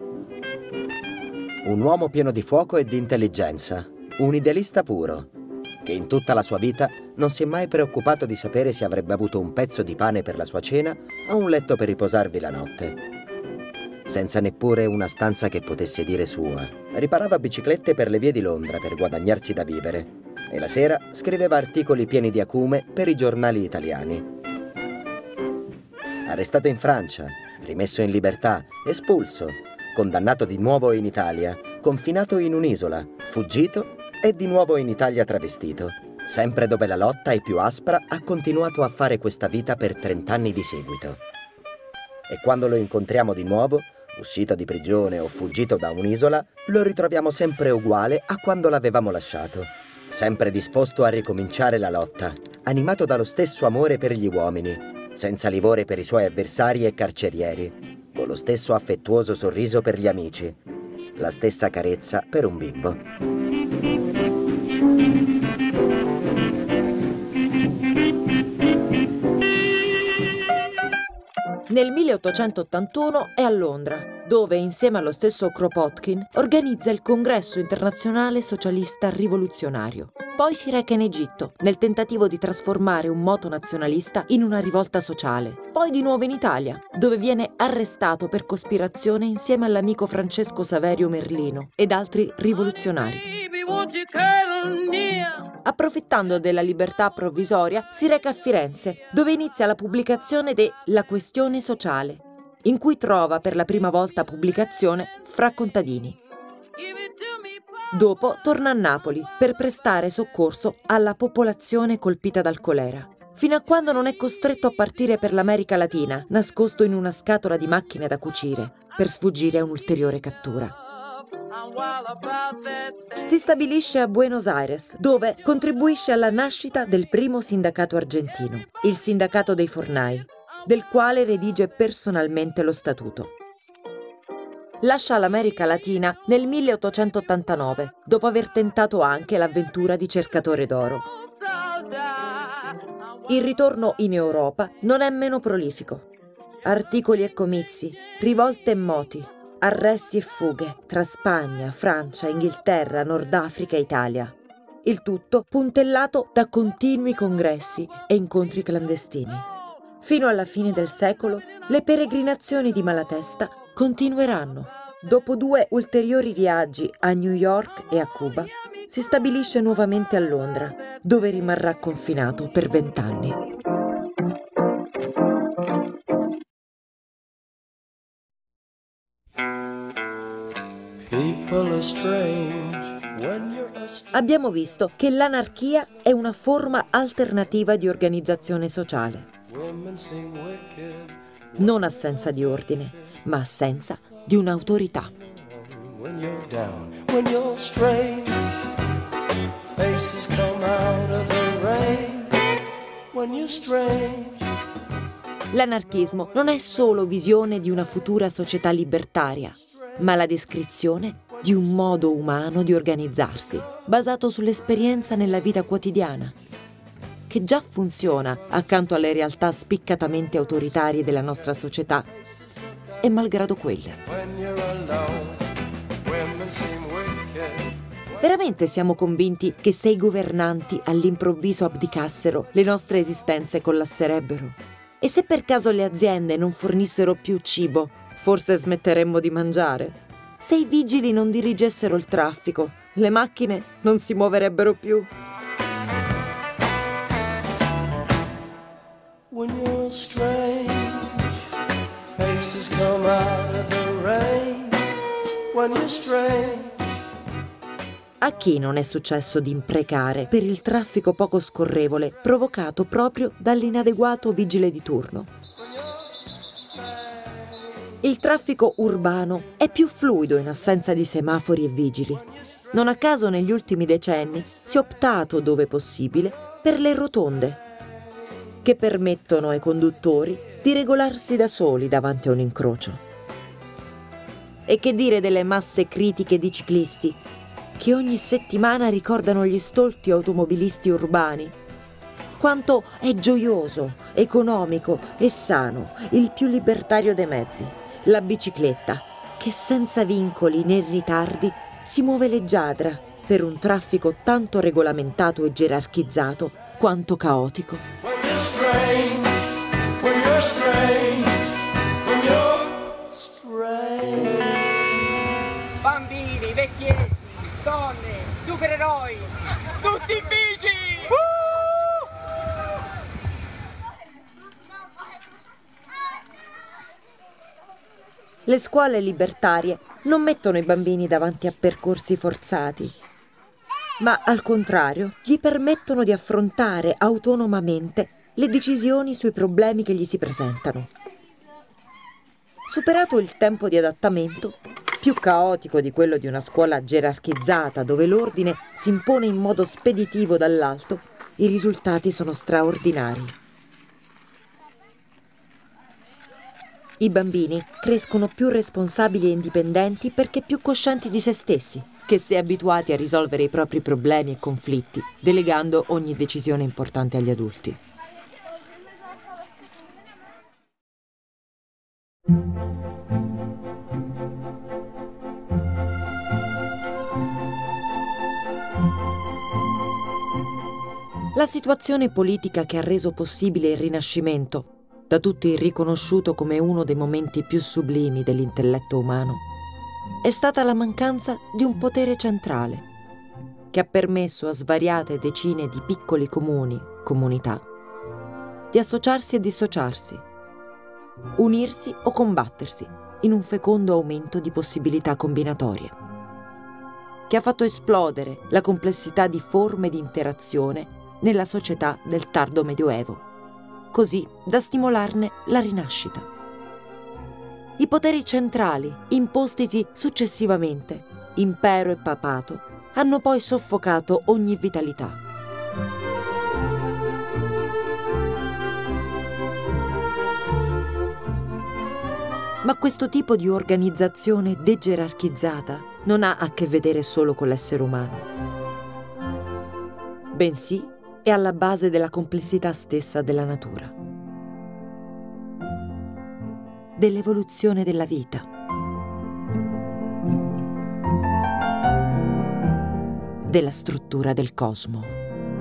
Speaker 7: un uomo pieno di fuoco e di intelligenza, un idealista puro, che in tutta la sua vita non si è mai preoccupato di sapere se avrebbe avuto un pezzo di pane per la sua cena o un letto per riposarvi la notte. Senza neppure una stanza che potesse dire sua, riparava biciclette per le vie di Londra per guadagnarsi da vivere e la sera scriveva articoli pieni di acume per i giornali italiani. Arrestato in Francia, rimesso in libertà, espulso, condannato di nuovo in Italia, confinato in un'isola, fuggito e di nuovo in Italia travestito. Sempre dove la lotta è più aspra, ha continuato a fare questa vita per 30 anni di seguito. E quando lo incontriamo di nuovo, uscito di prigione o fuggito da un'isola, lo ritroviamo sempre uguale a quando l'avevamo lasciato. Sempre disposto a ricominciare la lotta, animato dallo stesso amore per gli uomini, senza livore per i suoi avversari e carcerieri, con lo stesso affettuoso sorriso per gli amici, la stessa carezza per un bimbo.
Speaker 1: Nel 1881 è a Londra, dove insieme allo stesso Kropotkin organizza il Congresso Internazionale Socialista Rivoluzionario. Poi si reca in Egitto, nel tentativo di trasformare un moto nazionalista in una rivolta sociale. Poi di nuovo in Italia, dove viene arrestato per cospirazione insieme all'amico Francesco Saverio Merlino ed altri rivoluzionari. Approfittando della libertà provvisoria, si reca a Firenze, dove inizia la pubblicazione de La questione sociale, in cui trova per la prima volta pubblicazione Fra contadini. Dopo torna a Napoli per prestare soccorso alla popolazione colpita dal colera, fino a quando non è costretto a partire per l'America Latina, nascosto in una scatola di macchine da cucire, per sfuggire a un'ulteriore cattura. Si stabilisce a Buenos Aires, dove contribuisce alla nascita del primo sindacato argentino, il Sindacato dei Fornai, del quale redige personalmente lo statuto. Lascia l'America Latina nel 1889, dopo aver tentato anche l'avventura di cercatore d'oro. Il ritorno in Europa non è meno prolifico. Articoli e comizi, rivolte e moti, arresti e fughe tra Spagna, Francia, Inghilterra, Nord Africa e Italia. Il tutto puntellato da continui congressi e incontri clandestini. Fino alla fine del secolo, le peregrinazioni di Malatesta continueranno. Dopo 2 ulteriori viaggi a New York e a Cuba, si stabilisce nuovamente a Londra, dove rimarrà confinato per 20 anni. Abbiamo visto che l'anarchia è una forma alternativa di organizzazione sociale. Non assenza di ordine, ma assenza di un'autorità. L'anarchismo non è solo visione di una futura società libertaria, ma la descrizione di un modo umano di organizzarsi, basato sull'esperienza nella vita quotidiana, che già funziona accanto alle realtà spiccatamente autoritarie della nostra società e malgrado quelle. Veramente siamo convinti che se i governanti all'improvviso abdicassero, le nostre esistenze collasserebbero? E se per caso le aziende non fornissero più cibo, forse smetteremmo di mangiare? Se i vigili non dirigessero il traffico, le macchine non si muoverebbero più? When you're strange, faces come out of the rain. When you're strange. A chi non è successo di imprecare per il traffico poco scorrevole provocato proprio dall'inadeguato vigile di turno? Il traffico urbano è più fluido in assenza di semafori e vigili. Non a caso negli ultimi decenni si è optato, dove possibile, per le rotonde, che permettono ai conduttori di regolarsi da soli davanti a un incrocio. E che dire delle masse critiche di ciclisti, che ogni settimana ricordano gli stolti automobilisti urbani? Quanto è gioioso, economico e sano il più libertario dei mezzi, la bicicletta, che senza vincoli né ritardi si muove leggiadra per un traffico tanto regolamentato e gerarchizzato quanto caotico.
Speaker 4: Bambini, vecchietti, donne, supereroi, tutti in bici!
Speaker 1: Le scuole libertarie non mettono i bambini davanti a percorsi forzati, ma al contrario gli permettono di affrontare autonomamente le decisioni sui problemi che gli si presentano. Superato il tempo di adattamento, più caotico di quello di una scuola gerarchizzata dove l'ordine si impone in modo speditivo dall'alto, i risultati sono straordinari. I bambini crescono più responsabili e indipendenti perché più coscienti di se stessi, che se abituati a risolvere i propri problemi e conflitti, delegando ogni decisione importante agli adulti. La situazione politica che ha reso possibile il Rinascimento, da tutti riconosciuto come uno dei momenti più sublimi dell'intelletto umano, è stata la mancanza di un potere centrale, che ha permesso a svariate decine di piccoli comuni, comunità, di associarsi e dissociarsi, unirsi o combattersi in un fecondo aumento di possibilità combinatorie, che ha fatto esplodere la complessità di forme di interazione nella società del tardo Medioevo, così da stimolarne la rinascita. I poteri centrali, impostisi successivamente, impero e papato hanno poi soffocato ogni vitalità. Ma questo tipo di organizzazione degerarchizzata non ha a che vedere solo con l'essere umano, bensì è alla base della complessità stessa della natura, dell'evoluzione della vita, della struttura del cosmo.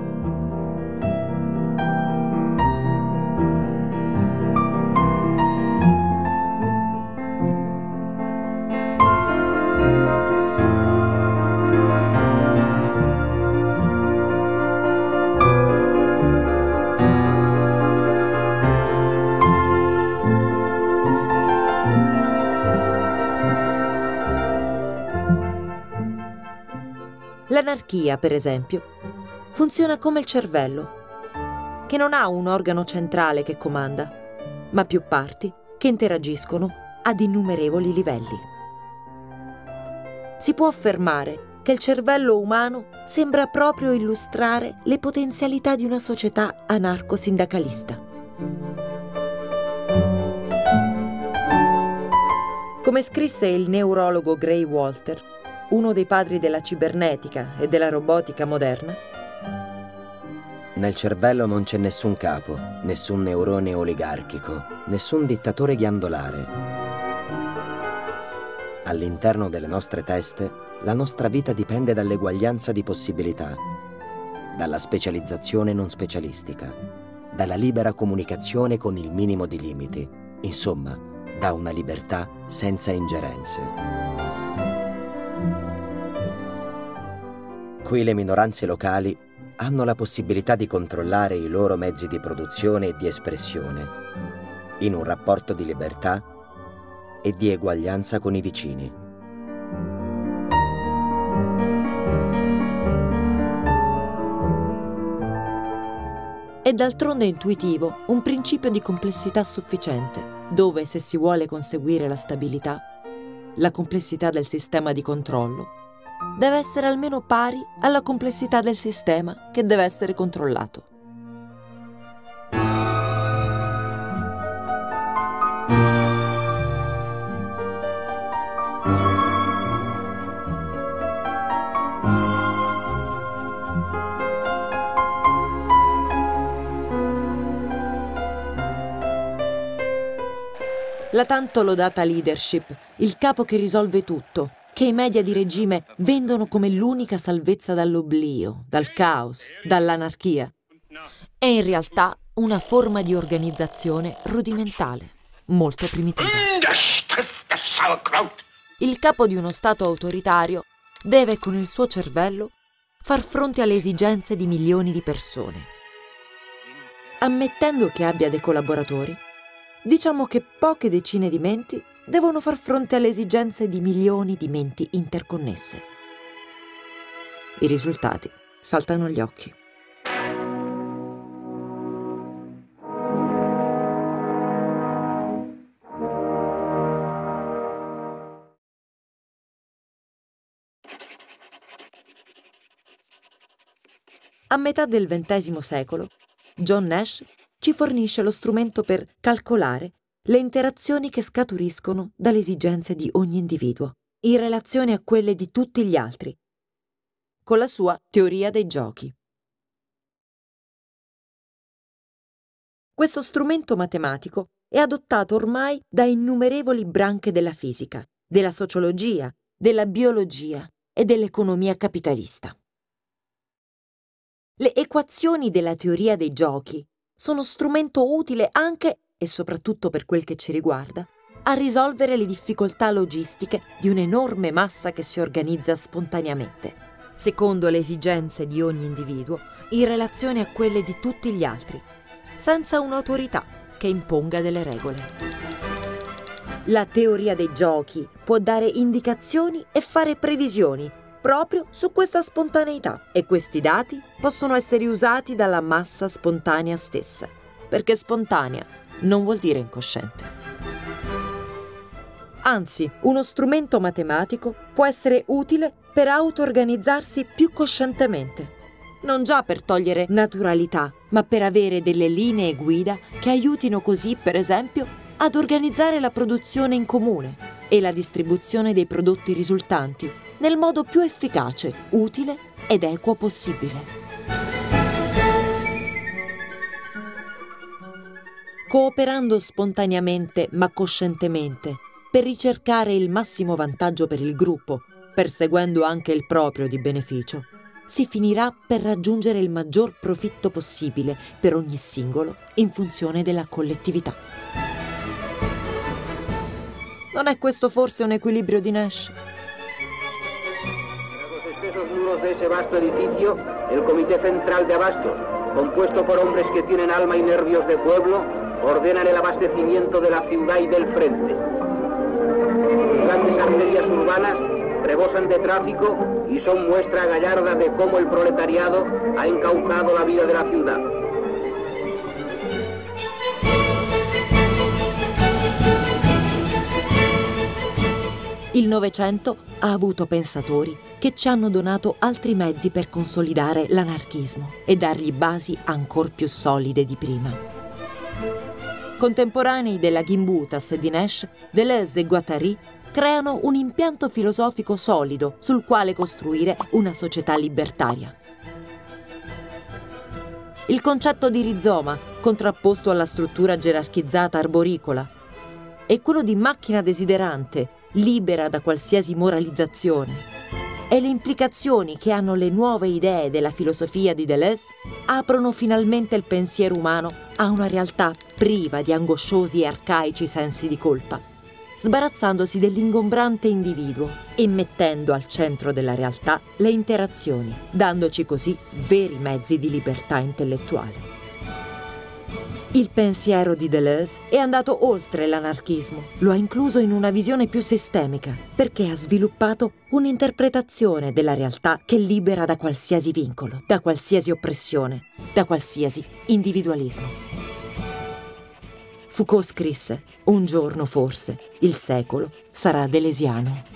Speaker 1: L'anarchia, per esempio, funziona come il cervello, che non ha un organo centrale che comanda, ma più parti che interagiscono ad innumerevoli livelli. Si può affermare che il cervello umano sembra proprio illustrare le potenzialità di una società anarco-sindacalista. Come scrisse il neurologo Gray Walter, uno dei padri della cibernetica e della robotica moderna,
Speaker 7: nel cervello non c'è nessun capo, nessun neurone oligarchico, nessun dittatore ghiandolare. All'interno delle nostre teste, la nostra vita dipende dall'eguaglianza di possibilità, dalla specializzazione non specialistica, dalla libera comunicazione con il minimo di limiti, insomma, da una libertà senza ingerenze. Qui le minoranze locali hanno la possibilità di controllare i loro mezzi di produzione e di espressione, in un rapporto di libertà e di eguaglianza con i vicini.
Speaker 1: È d'altronde intuitivo un principio di complessità sufficiente, dove se si vuole conseguire la stabilità, la complessità del sistema di controllo deve essere almeno pari alla complessità del sistema che deve essere controllato. La tanto lodata leadership, il capo che risolve tutto, che i media di regime vendono come l'unica salvezza dall'oblio, dal caos, dall'anarchia, è in realtà una forma di organizzazione rudimentale, molto primitiva. Il capo di uno Stato autoritario deve con il suo cervello far fronte alle esigenze di milioni di persone. Ammettendo che abbia dei collaboratori, diciamo che poche decine di menti devono far fronte alle esigenze di milioni di menti interconnesse. I risultati saltano agli occhi. A metà del XX secolo, John Nash ci fornisce lo strumento per calcolare le interazioni che scaturiscono dalle esigenze di ogni individuo in relazione a quelle di tutti gli altri, con la sua teoria dei giochi. Questo strumento matematico è adottato ormai da innumerevoli branche della fisica, della sociologia, della biologia e dell'economia capitalista. Le equazioni della teoria dei giochi sono strumento utile anche e soprattutto per quel che ci riguarda, a risolvere le difficoltà logistiche di un'enorme massa che si organizza spontaneamente, secondo le esigenze di ogni individuo, in relazione a quelle di tutti gli altri, senza un'autorità che imponga delle regole. La teoria dei giochi può dare indicazioni e fare previsioni proprio su questa spontaneità, e questi dati possono essere usati dalla massa spontanea stessa, perché spontanea non vuol dire incosciente. Anzi, uno strumento matematico può essere utile per auto-organizzarsi più coscientemente. Non già per togliere naturalità, ma per avere delle linee guida che aiutino così, per esempio, ad organizzare la produzione in comune e la distribuzione dei prodotti risultanti nel modo più efficace, utile ed equo possibile. Cooperando spontaneamente ma coscientemente per ricercare il massimo vantaggio per il gruppo, perseguendo anche il proprio di beneficio, si finirà per raggiungere il maggior profitto possibile per ogni singolo in funzione della collettività. Non è questo forse un equilibrio di Nash?
Speaker 8: Los espesos muros de ese vasto edificio, el Comité Central de Abastos, compuesto por hombres que tienen alma y nervios de pueblo, ordenan el abastecimiento de la ciudad y del frente. Sus grandes arterias urbanas rebosan de tráfico y son muestra gallarda de cómo el proletariado ha encauzado la vida de la ciudad.
Speaker 1: Il Novecento ha avuto pensatori che ci hanno donato altri mezzi per consolidare l'anarchismo e dargli basi ancor più solide di prima. Contemporanei della Gimbutas e di Nash, Deleuze e Guattari creano un impianto filosofico solido sul quale costruire una società libertaria. Il concetto di rizoma, contrapposto alla struttura gerarchizzata arboricola, e quello di macchina desiderante, libera da qualsiasi moralizzazione, e le implicazioni che hanno le nuove idee della filosofia di Deleuze aprono finalmente il pensiero umano a una realtà priva di angosciosi e arcaici sensi di colpa, sbarazzandosi dell'ingombrante individuo e mettendo al centro della realtà le interazioni, dandoci così veri mezzi di libertà intellettuale. Il pensiero di Deleuze è andato oltre l'anarchismo, lo ha incluso in una visione più sistemica, perché ha sviluppato un'interpretazione della realtà che libera da qualsiasi vincolo, da qualsiasi oppressione, da qualsiasi individualismo. Foucault scrisse: un giorno forse il secolo sarà deleuziano.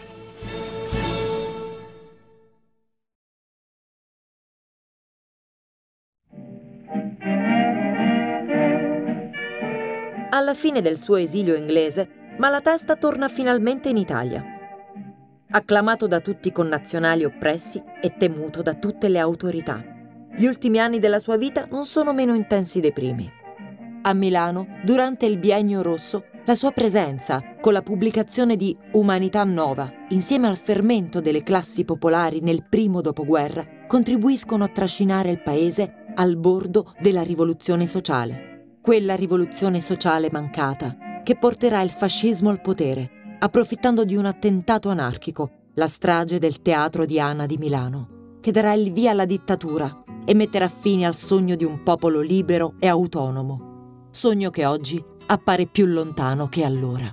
Speaker 1: Alla fine del suo esilio inglese, Malatesta torna finalmente in Italia. Acclamato da tutti i connazionali oppressi e temuto da tutte le autorità. Gli ultimi anni della sua vita non sono meno intensi dei primi. A Milano, durante il Biennio Rosso, la sua presenza, con la pubblicazione di Umanità Nova, insieme al fermento delle classi popolari nel primo dopoguerra, contribuiscono a trascinare il paese al bordo della rivoluzione sociale. Quella rivoluzione sociale mancata che porterà il fascismo al potere, approfittando di un attentato anarchico, la strage del Teatro Diana di Milano, che darà il via alla dittatura e metterà fine al sogno di un popolo libero e autonomo, sogno che oggi appare più lontano che allora.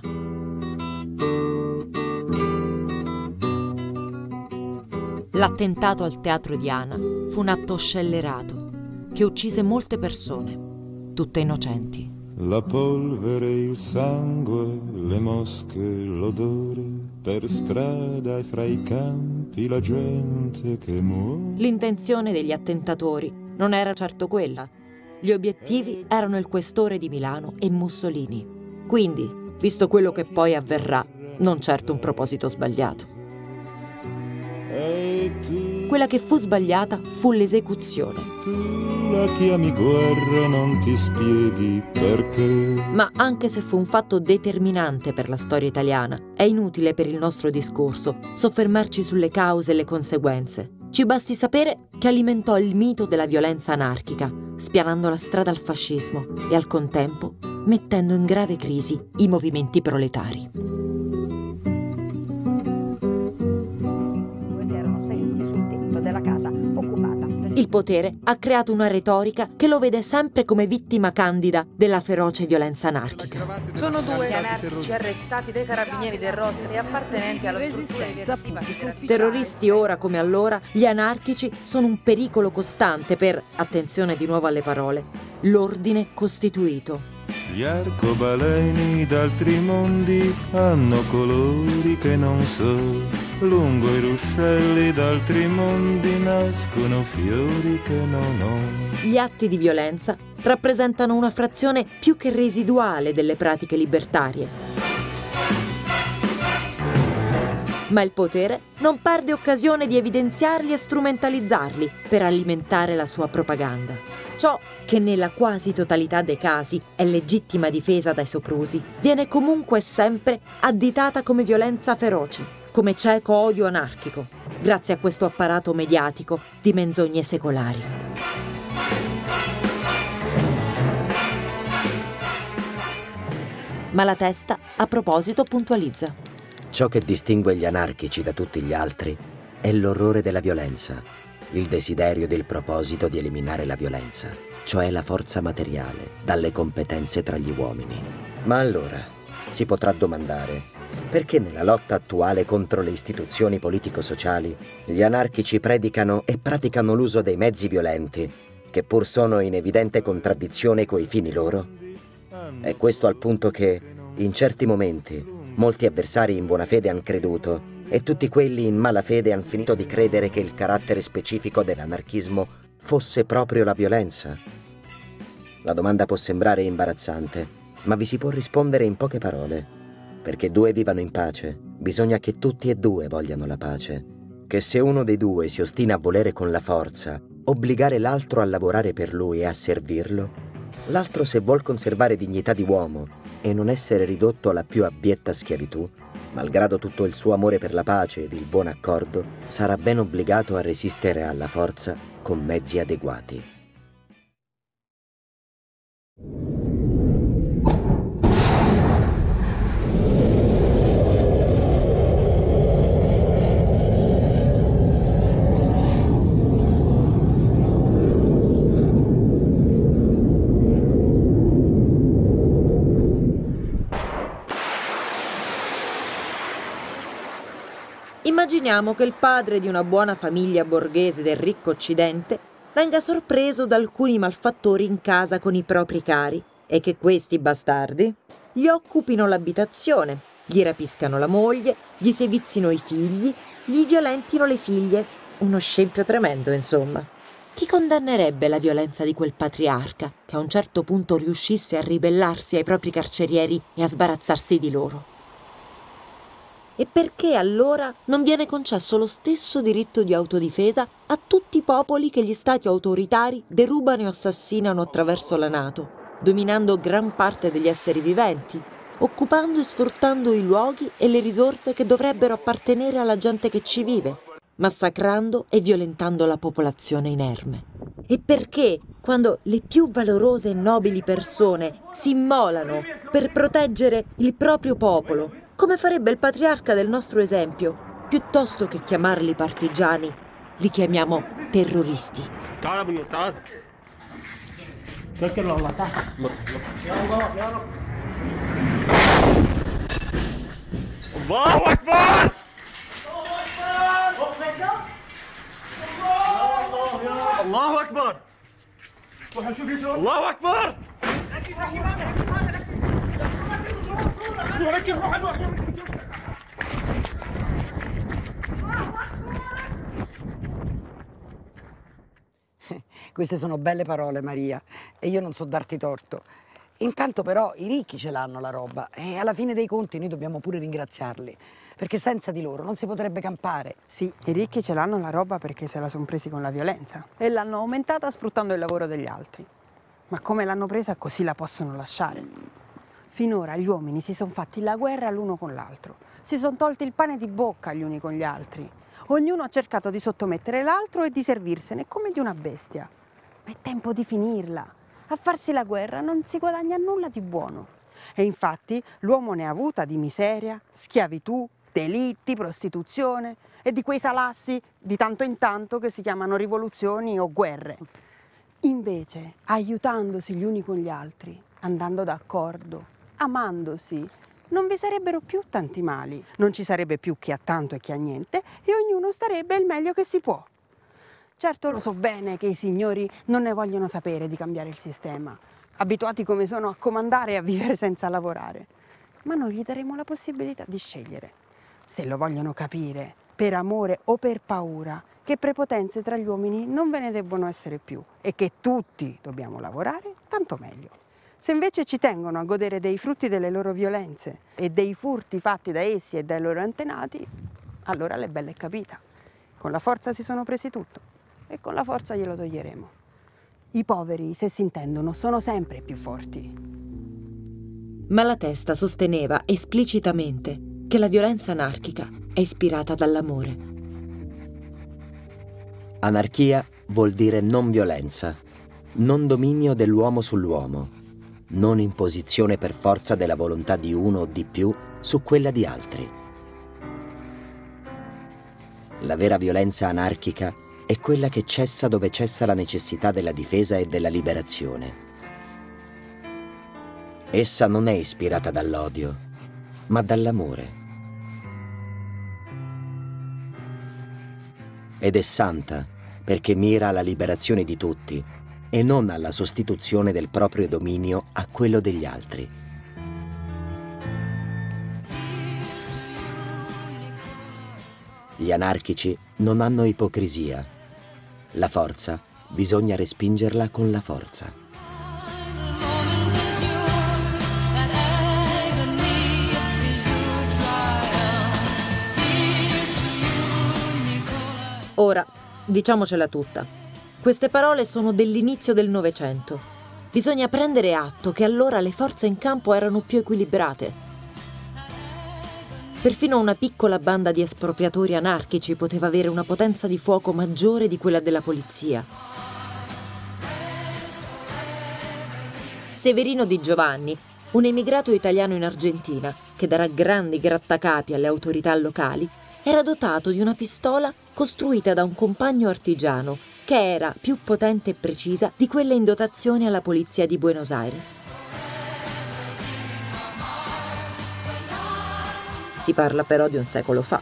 Speaker 1: L'attentato al Teatro Diana fu un atto scellerato che uccise molte persone, tutte innocenti.
Speaker 9: La polvere, il sangue, le mosche, l'odore, per strada e fra i campi la gente che muore.
Speaker 1: L'intenzione degli attentatori non era certo quella. Gli obiettivi erano il questore di Milano e Mussolini. Quindi, visto quello che poi avverrà, non certo un proposito sbagliato. Quella che fu sbagliata fu l'esecuzione.
Speaker 9: Tu la chiami guerra, non ti spieghi perché.
Speaker 1: Ma anche se fu un fatto determinante per la storia italiana, è inutile per il nostro discorso soffermarci sulle cause e le conseguenze. Ci basti sapere che alimentò il mito della violenza anarchica, spianando la strada al fascismo e al contempo mettendo in grave crisi i movimenti proletari.
Speaker 10: Saliti sul tetto della casa occupata.
Speaker 1: Il potere ha creato una retorica che lo vede sempre come vittima candida della feroce violenza anarchica.
Speaker 3: Sono due gli anarchici arrestati dai carabinieri del Rosso e appartenenti alla struttura diversiva.
Speaker 1: Terroristi ora come allora, gli anarchici sono un pericolo costante per, attenzione di nuovo alle parole, l'ordine costituito.
Speaker 9: Gli arcobaleni d'altri mondi hanno colori che non so. Lungo i ruscelli d'altri mondi nascono fiori che non ho.
Speaker 1: Gli atti di violenza rappresentano una frazione più che residuale delle pratiche libertarie. Ma il potere non perde occasione di evidenziarli e strumentalizzarli per alimentare la sua propaganda. Ciò che nella quasi totalità dei casi è legittima difesa dai soprusi, viene comunque e sempre additata come violenza feroce, come cieco odio anarchico, grazie a questo apparato mediatico di menzogne secolari. Ma la Testa, a proposito, puntualizza.
Speaker 7: Ciò che distingue gli anarchici da tutti gli altri è l'orrore della violenza, il desiderio del proposito di eliminare la violenza, cioè la forza materiale, dalle competenze tra gli uomini. Ma allora si potrà domandare perché nella lotta attuale contro le istituzioni politico-sociali gli anarchici predicano e praticano l'uso dei mezzi violenti, che pur sono in evidente contraddizione coi fini loro? È questo al punto che, in certi momenti, molti avversari in buona fede han creduto e tutti quelli in mala fede han finito di credere che il carattere specifico dell'anarchismo fosse proprio la violenza. La domanda può sembrare imbarazzante, ma vi si può rispondere in poche parole. Perché due vivano in pace, bisogna che tutti e due vogliano la pace. Che se uno dei due si ostina a volere con la forza, obbligare l'altro a lavorare per lui e a servirlo, l'altro se vuol conservare dignità di uomo e non essere ridotto alla più abietta schiavitù, malgrado tutto il suo amore per la pace ed il buon accordo, sarà ben obbligato a resistere alla forza con mezzi adeguati.
Speaker 1: Immaginiamo che il padre di una buona famiglia borghese del ricco Occidente venga sorpreso da alcuni malfattori in casa con i propri cari e che questi bastardi gli occupino l'abitazione, gli rapiscano la moglie, gli sevizino i figli, gli violentino le figlie. Uno scempio tremendo, insomma. Chi condannerebbe la violenza di quel patriarca che a un certo punto riuscisse a ribellarsi ai propri carcerieri e a sbarazzarsi di loro? E perché allora non viene concesso lo stesso diritto di autodifesa a tutti i popoli che gli stati autoritari derubano e assassinano attraverso la NATO, dominando gran parte degli esseri viventi, occupando e sfruttando i luoghi e le risorse che dovrebbero appartenere alla gente che ci vive, massacrando e violentando la popolazione inerme? E perché, quando le più valorose e nobili persone si immolano per proteggere il proprio popolo, come farebbe il patriarca del nostro esempio, piuttosto che chiamarli partigiani, li chiamiamo terroristi?
Speaker 4: Allahu Akbar! Allahu Akbar! Allahu Akbar!
Speaker 5: Queste sono belle parole, Maria, e io non so darti torto. Intanto però i ricchi ce l'hanno la roba e alla fine dei conti noi dobbiamo pure ringraziarli, perché senza di loro non si potrebbe campare.
Speaker 6: Sì, i ricchi ce l'hanno la roba perché se la sono presi con la violenza e l'hanno aumentata sfruttando il lavoro degli altri. Ma come l'hanno presa così la possono lasciare? Finora gli uomini si sono fatti la guerra l'uno con l'altro, si sono tolti il pane di bocca gli uni con gli altri. Ognuno ha cercato di sottomettere l'altro e di servirsene come di una bestia. Ma è tempo di finirla. A farsi la guerra non si guadagna nulla di buono. E infatti l'uomo ne ha avuta di miseria, schiavitù, delitti, prostituzione e di quei salassi di tanto in tanto che si chiamano rivoluzioni o guerre. Invece, aiutandosi gli uni con gli altri, andando d'accordo, amandosi, non vi sarebbero più tanti mali, non ci sarebbe più chi ha tanto e chi ha niente e ognuno starebbe il meglio che si può. Certo, lo so bene che i signori non ne vogliono sapere di cambiare il sistema, abituati come sono a comandare e a vivere senza lavorare. Ma noi gli daremo la possibilità di scegliere, se lo vogliono capire, per amore o per paura, che prepotenze tra gli uomini non ve ne debbono essere più e che tutti dobbiamo lavorare, tanto meglio. Se invece ci tengono a godere dei frutti delle loro violenze e dei furti fatti da essi e dai loro antenati, allora l'Ebella è capita. Con la forza si sono presi tutto e con la forza glielo toglieremo. I poveri, se si intendono, sono sempre più forti.
Speaker 1: Malatesta sosteneva esplicitamente che la violenza anarchica è ispirata dall'amore.
Speaker 7: Anarchia vuol dire non violenza, non dominio dell'uomo sull'uomo, non imposizione per forza della volontà di uno o di più su quella di altri. La vera violenza anarchica è quella che cessa dove cessa la necessità della difesa e della liberazione. Essa non è ispirata dall'odio, ma dall'amore. Ed è santa perché mira alla liberazione di tutti e non alla sostituzione del proprio dominio a quello degli altri. Gli anarchici non hanno ipocrisia. La forza bisogna respingerla con la forza.
Speaker 1: Ora, diciamocela tutta. Queste parole sono dell'inizio del Novecento. Bisogna prendere atto che allora le forze in campo erano più equilibrate. Perfino una piccola banda di espropriatori anarchici poteva avere una potenza di fuoco maggiore di quella della polizia. Severino Di Giovanni, un emigrato italiano in Argentina che darà grandi grattacapi alle autorità locali, era dotato di una pistola costruita da un compagno artigiano che era più potente e precisa di quelle in dotazione alla polizia di Buenos Aires. Si parla però di un secolo fa.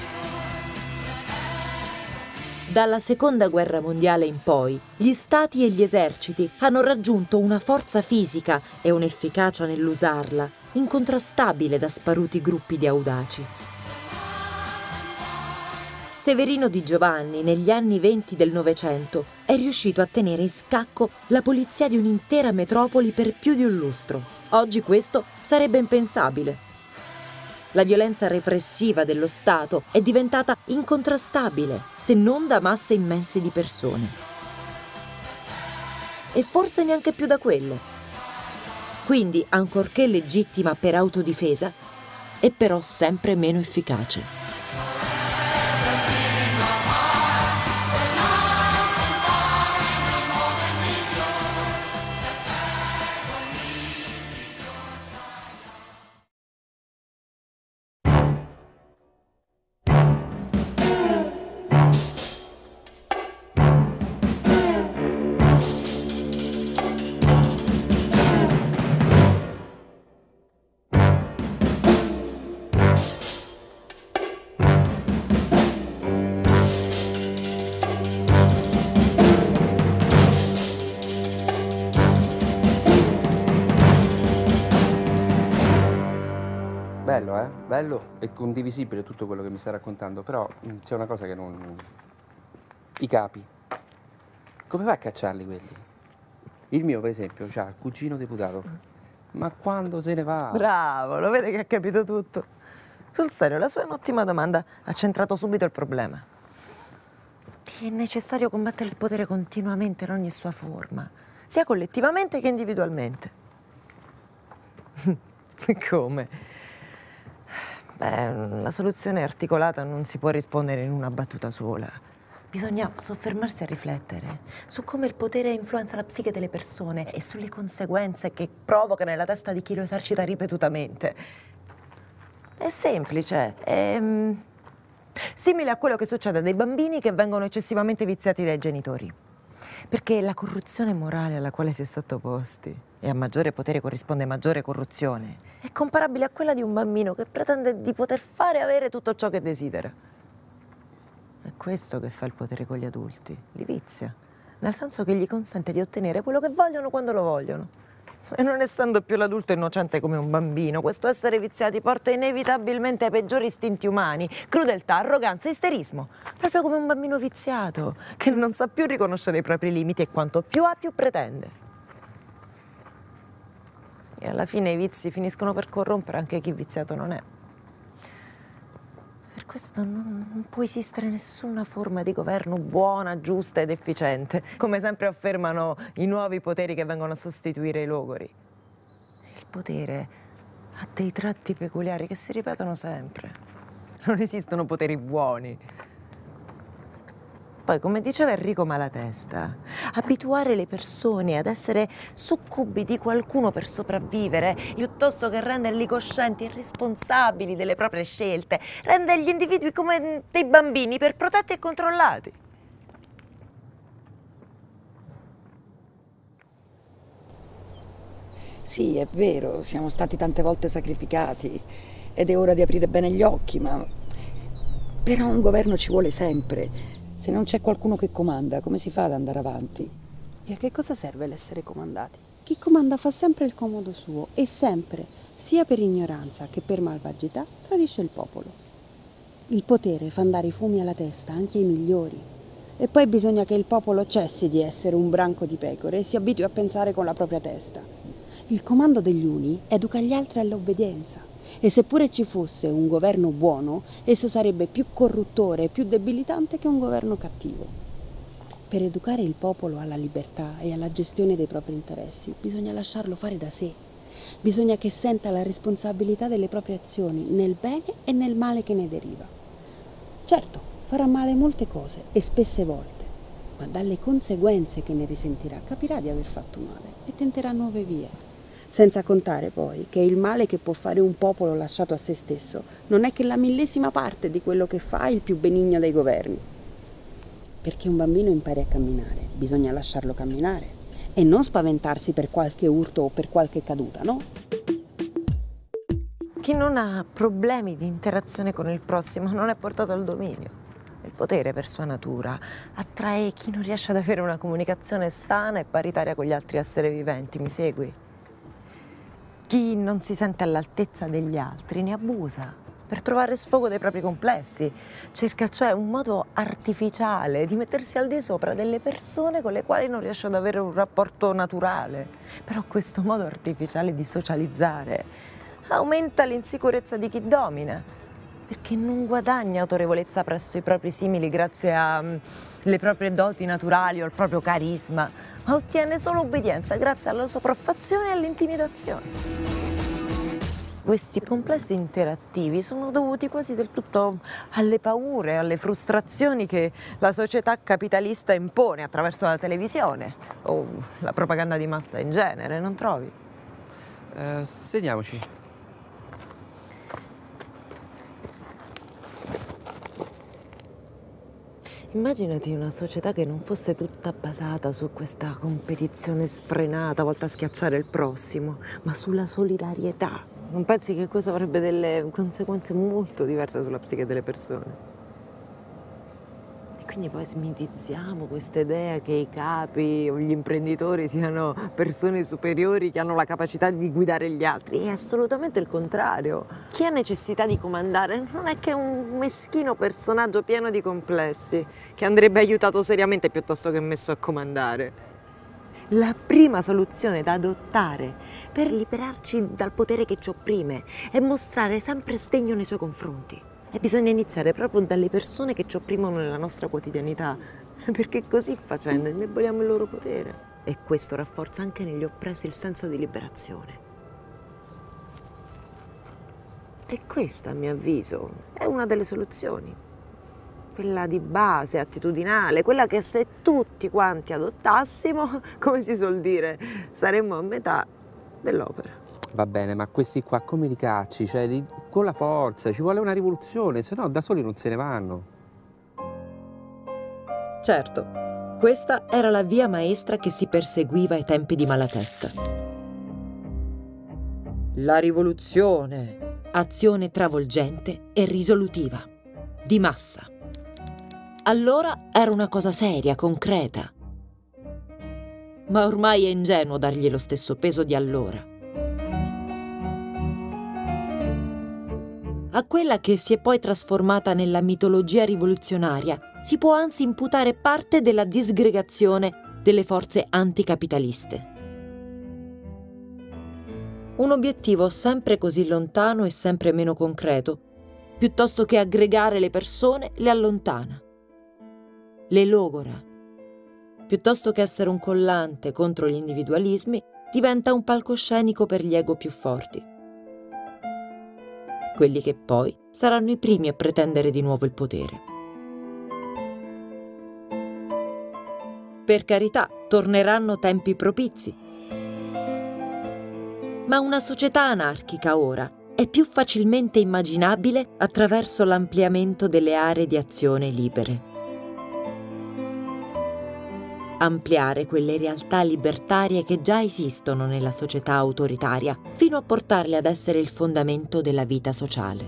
Speaker 1: Dalla Seconda Guerra Mondiale in poi, gli stati e gli eserciti hanno raggiunto una forza fisica e un'efficacia nell'usarla incontrastabile da sparuti gruppi di audaci. Severino Di Giovanni, negli anni 20 del Novecento, è riuscito a tenere in scacco la polizia di un'intera metropoli per più di un lustro. Oggi questo sarebbe impensabile. La violenza repressiva dello Stato è diventata incontrastabile, se non da masse immense di persone. E forse neanche più da quelle. Quindi, ancorché legittima per autodifesa, è però sempre meno efficace.
Speaker 2: Bello, bello e condivisibile tutto quello che mi stai raccontando, però c'è una cosa che non... I capi. Come fai a cacciarli quelli? Il mio, per esempio, c'ha il cugino deputato. Ma quando se ne va?
Speaker 3: Bravo, lo vede che ha capito tutto. Sul serio, la sua è un'ottima domanda, ha centrato subito il problema. È necessario combattere il potere continuamente in ogni sua forma, sia collettivamente che individualmente. Come? Beh, la soluzione articolata non si può rispondere in una battuta sola. Bisogna soffermarsi a riflettere su come il potere influenza la psiche delle persone e sulle conseguenze che provoca nella testa di chi lo esercita ripetutamente. È semplice, è simile a quello che succede a dei bambini che vengono eccessivamente viziati dai genitori. Perché la corruzione morale alla quale si è sottoposti, e a maggiore potere corrisponde maggiore corruzione, è comparabile a quella di un bambino che pretende di poter fare e avere tutto ciò che desidera. È questo che fa il potere con gli adulti, li vizia, nel senso che gli consente di ottenere quello che vogliono quando lo vogliono. E non essendo più l'adulto innocente come un bambino, questo essere viziati porta inevitabilmente ai peggiori istinti umani: crudeltà, arroganza, isterismo. Proprio come un bambino viziato, che non sa più riconoscere i propri limiti e quanto più ha, più pretende. E alla fine i vizi finiscono per corrompere anche chi viziato non è. Per questo non può esistere nessuna forma di governo buona, giusta ed efficiente, come sempre affermano i nuovi poteri che vengono a sostituire i logori. Il potere ha dei tratti peculiari che si ripetono sempre. Non esistono poteri buoni. Poi, come diceva Enrico Malatesta, abituare le persone ad essere succubi di qualcuno per sopravvivere, piuttosto che renderli coscienti e responsabili delle proprie scelte, rende gli individui come dei bambini, protetti e controllati.
Speaker 5: Sì, è vero, siamo stati tante volte sacrificati ed è ora di aprire bene gli occhi, ma però un governo ci vuole sempre. Se non c'è qualcuno che comanda, come si fa ad andare avanti?
Speaker 6: E a che cosa serve l'essere comandati? Chi comanda fa sempre il comodo suo e sempre, sia per ignoranza che per malvagità, tradisce il popolo. Il potere fa andare i fumi alla testa anche ai migliori. E poi bisogna che il popolo cessi di essere un branco di pecore e si abitui a pensare con la propria testa. Il comando degli uni educa gli altri all'obbedienza. E seppure ci fosse un governo buono, esso sarebbe più corruttore e più debilitante che un governo cattivo. Per educare il popolo alla libertà e alla gestione dei propri interessi, bisogna lasciarlo fare da sé. Bisogna che senta la responsabilità delle proprie azioni, nel bene e nel male che ne deriva. Certo, farà male molte cose e spesse volte, ma dalle conseguenze che ne risentirà capirà di aver fatto male e tenterà nuove vie. Senza contare poi che il male che può fare un popolo lasciato a se stesso non è che la millesima parte di quello che fa il più benigno dei governi. Perché un bambino impari a camminare, bisogna lasciarlo camminare e non spaventarsi per qualche urto o per qualche caduta, no?
Speaker 3: Chi non ha problemi di interazione con il prossimo non è portato al dominio. Il potere, per sua natura, attrae chi non riesce ad avere una comunicazione sana e paritaria con gli altri esseri viventi, mi segui? Chi non si sente all'altezza degli altri ne abusa per trovare sfogo dei propri complessi. Cerca cioè un modo artificiale di mettersi al di sopra delle persone con le quali non riesce ad avere un rapporto naturale. Però questo modo artificiale di socializzare aumenta l'insicurezza di chi domina, perché non guadagna autorevolezza presso i propri simili grazie alle proprie doti naturali o al proprio carisma, ma ottiene solo obbedienza grazie alla sopraffazione e all'intimidazione. Questi complessi interattivi sono dovuti quasi del tutto alle paure, alle frustrazioni che la società capitalista impone attraverso la televisione o la propaganda di massa in genere, non trovi?
Speaker 2: Sediamoci.
Speaker 3: Immaginati una società che non fosse tutta basata su questa competizione sfrenata volta a schiacciare il prossimo, ma sulla solidarietà. Non pensi che questo avrebbe delle conseguenze molto diverse sulla psiche delle persone? E quindi poi smitizziamo questa idea che i capi o gli imprenditori siano persone superiori che hanno la capacità di guidare gli altri. È assolutamente il contrario. Chi ha necessità di comandare non è che un meschino personaggio pieno di complessi che andrebbe aiutato seriamente piuttosto che messo a comandare. La prima soluzione da adottare per liberarci dal potere che ci opprime è mostrare sempre sdegno nei suoi confronti. E bisogna iniziare proprio dalle persone che ci opprimono nella nostra quotidianità, perché così facendo indeboliamo il loro potere. E questo rafforza anche negli oppressi il senso di liberazione. E questa, a mio avviso, è una delle soluzioni. Quella di base, attitudinale, quella che se tutti quanti adottassimo, come si suol dire, saremmo a metà dell'opera.
Speaker 2: Va bene, ma questi qua come li cacci? Cioè, con la forza, ci vuole una rivoluzione, se no da soli non se ne vanno.
Speaker 1: Certo, questa era la via maestra che si perseguiva ai tempi di Malatesta. La rivoluzione, azione travolgente e risolutiva, di massa. Allora era una cosa seria, concreta. ma ormai è ingenuo dargli lo stesso peso di allora. A quella che si è poi trasformata nella mitologia rivoluzionaria si può anzi imputare parte della disgregazione delle forze anticapitaliste. Un obiettivo sempre così lontano e sempre meno concreto, piuttosto che aggregare le persone, le allontana, le logora. Piuttosto che essere un collante contro gli individualismi, diventa un palcoscenico per gli ego più forti, quelli che poi saranno i primi a pretendere di nuovo il potere. Per carità, torneranno tempi propizi, ma una società anarchica ora è più facilmente immaginabile attraverso l'ampliamento delle aree di azione libere. Ampliare quelle realtà libertarie che già esistono nella società autoritaria, fino a portarle ad essere il fondamento della vita sociale.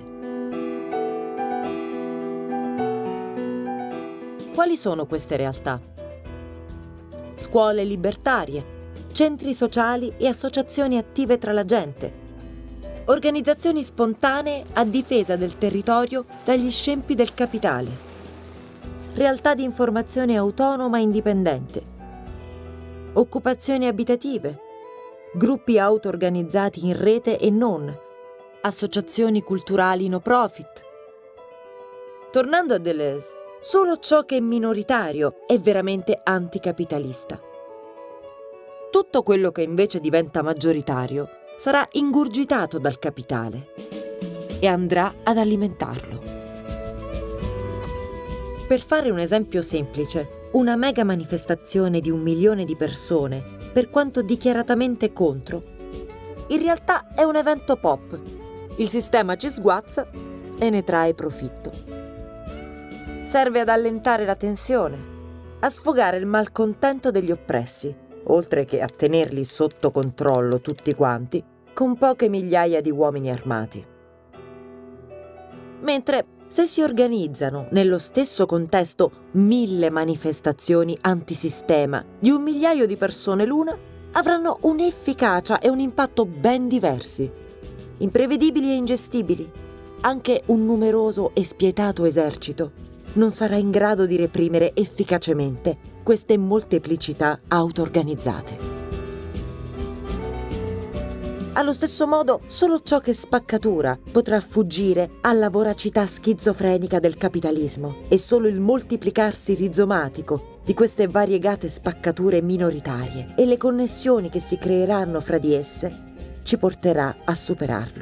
Speaker 1: Quali sono queste realtà? Scuole libertarie, centri sociali e associazioni attive tra la gente, organizzazioni spontanee a difesa del territorio dagli scempi del capitale, realtà di informazione autonoma e indipendente, occupazioni abitative, gruppi auto-organizzati in rete e non, associazioni culturali no profit. Tornando a Deleuze, solo ciò che è minoritario è veramente anticapitalista. Tutto quello che invece diventa maggioritario sarà ingurgitato dal capitale e andrà ad alimentarlo. Per fare un esempio semplice, una mega manifestazione di 1 milione di persone, per quanto dichiaratamente contro, in realtà è un evento pop. Il sistema ci sguazza e ne trae profitto. Serve ad allentare la tensione, a sfogare il malcontento degli oppressi, oltre che a tenerli sotto controllo tutti quanti, con poche migliaia di uomini armati. Mentre se si organizzano nello stesso contesto 1000 manifestazioni antisistema di 1 migliaio di persone l'una, avranno un'efficacia e un impatto ben diversi, imprevedibili e ingestibili. Anche un numeroso e spietato esercito non sarà in grado di reprimere efficacemente queste molteplicità auto-organizzate. Allo stesso modo, solo ciò che spaccatura potrà fuggire alla voracità schizofrenica del capitalismo e solo il moltiplicarsi rizomatico di queste variegate spaccature minoritarie e le connessioni che si creeranno fra di esse ci porterà a superarlo.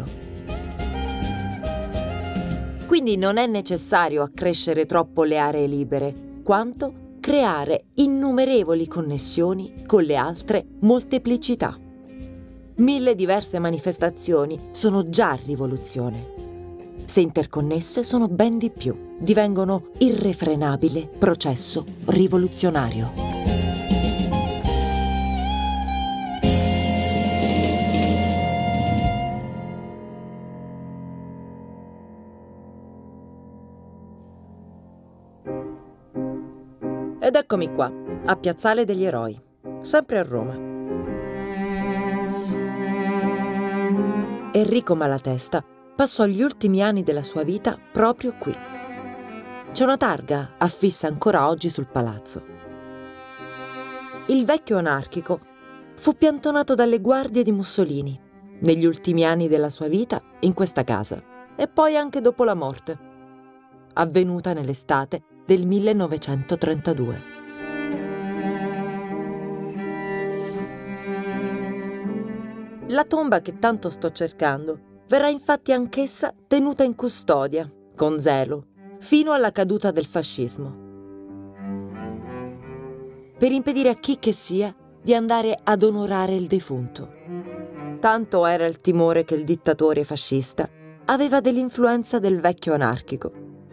Speaker 1: Quindi non è necessario accrescere troppo le aree libere, quanto creare innumerevoli connessioni con le altre molteplicità. 1000 diverse manifestazioni sono già rivoluzione. Se interconnesse sono ben di più, divengono irrefrenabile processo rivoluzionario. Ed eccomi qua, a Piazzale degli Eroi, sempre a Roma. Enrico Malatesta passò gli ultimi anni della sua vita proprio qui. C'è una targa affissa ancora oggi sul palazzo. Il vecchio anarchico fu piantonato dalle guardie di Mussolini negli ultimi anni della sua vita in questa casa e poi anche dopo la morte, avvenuta nell'estate del 1932. La tomba che tanto sto cercando verrà infatti anch'essa tenuta in custodia, con zelo, fino alla caduta del fascismo, per impedire a chi che sia di andare ad onorare il defunto. Tanto era il timore che il dittatore fascista aveva dell'influenza del vecchio anarchico.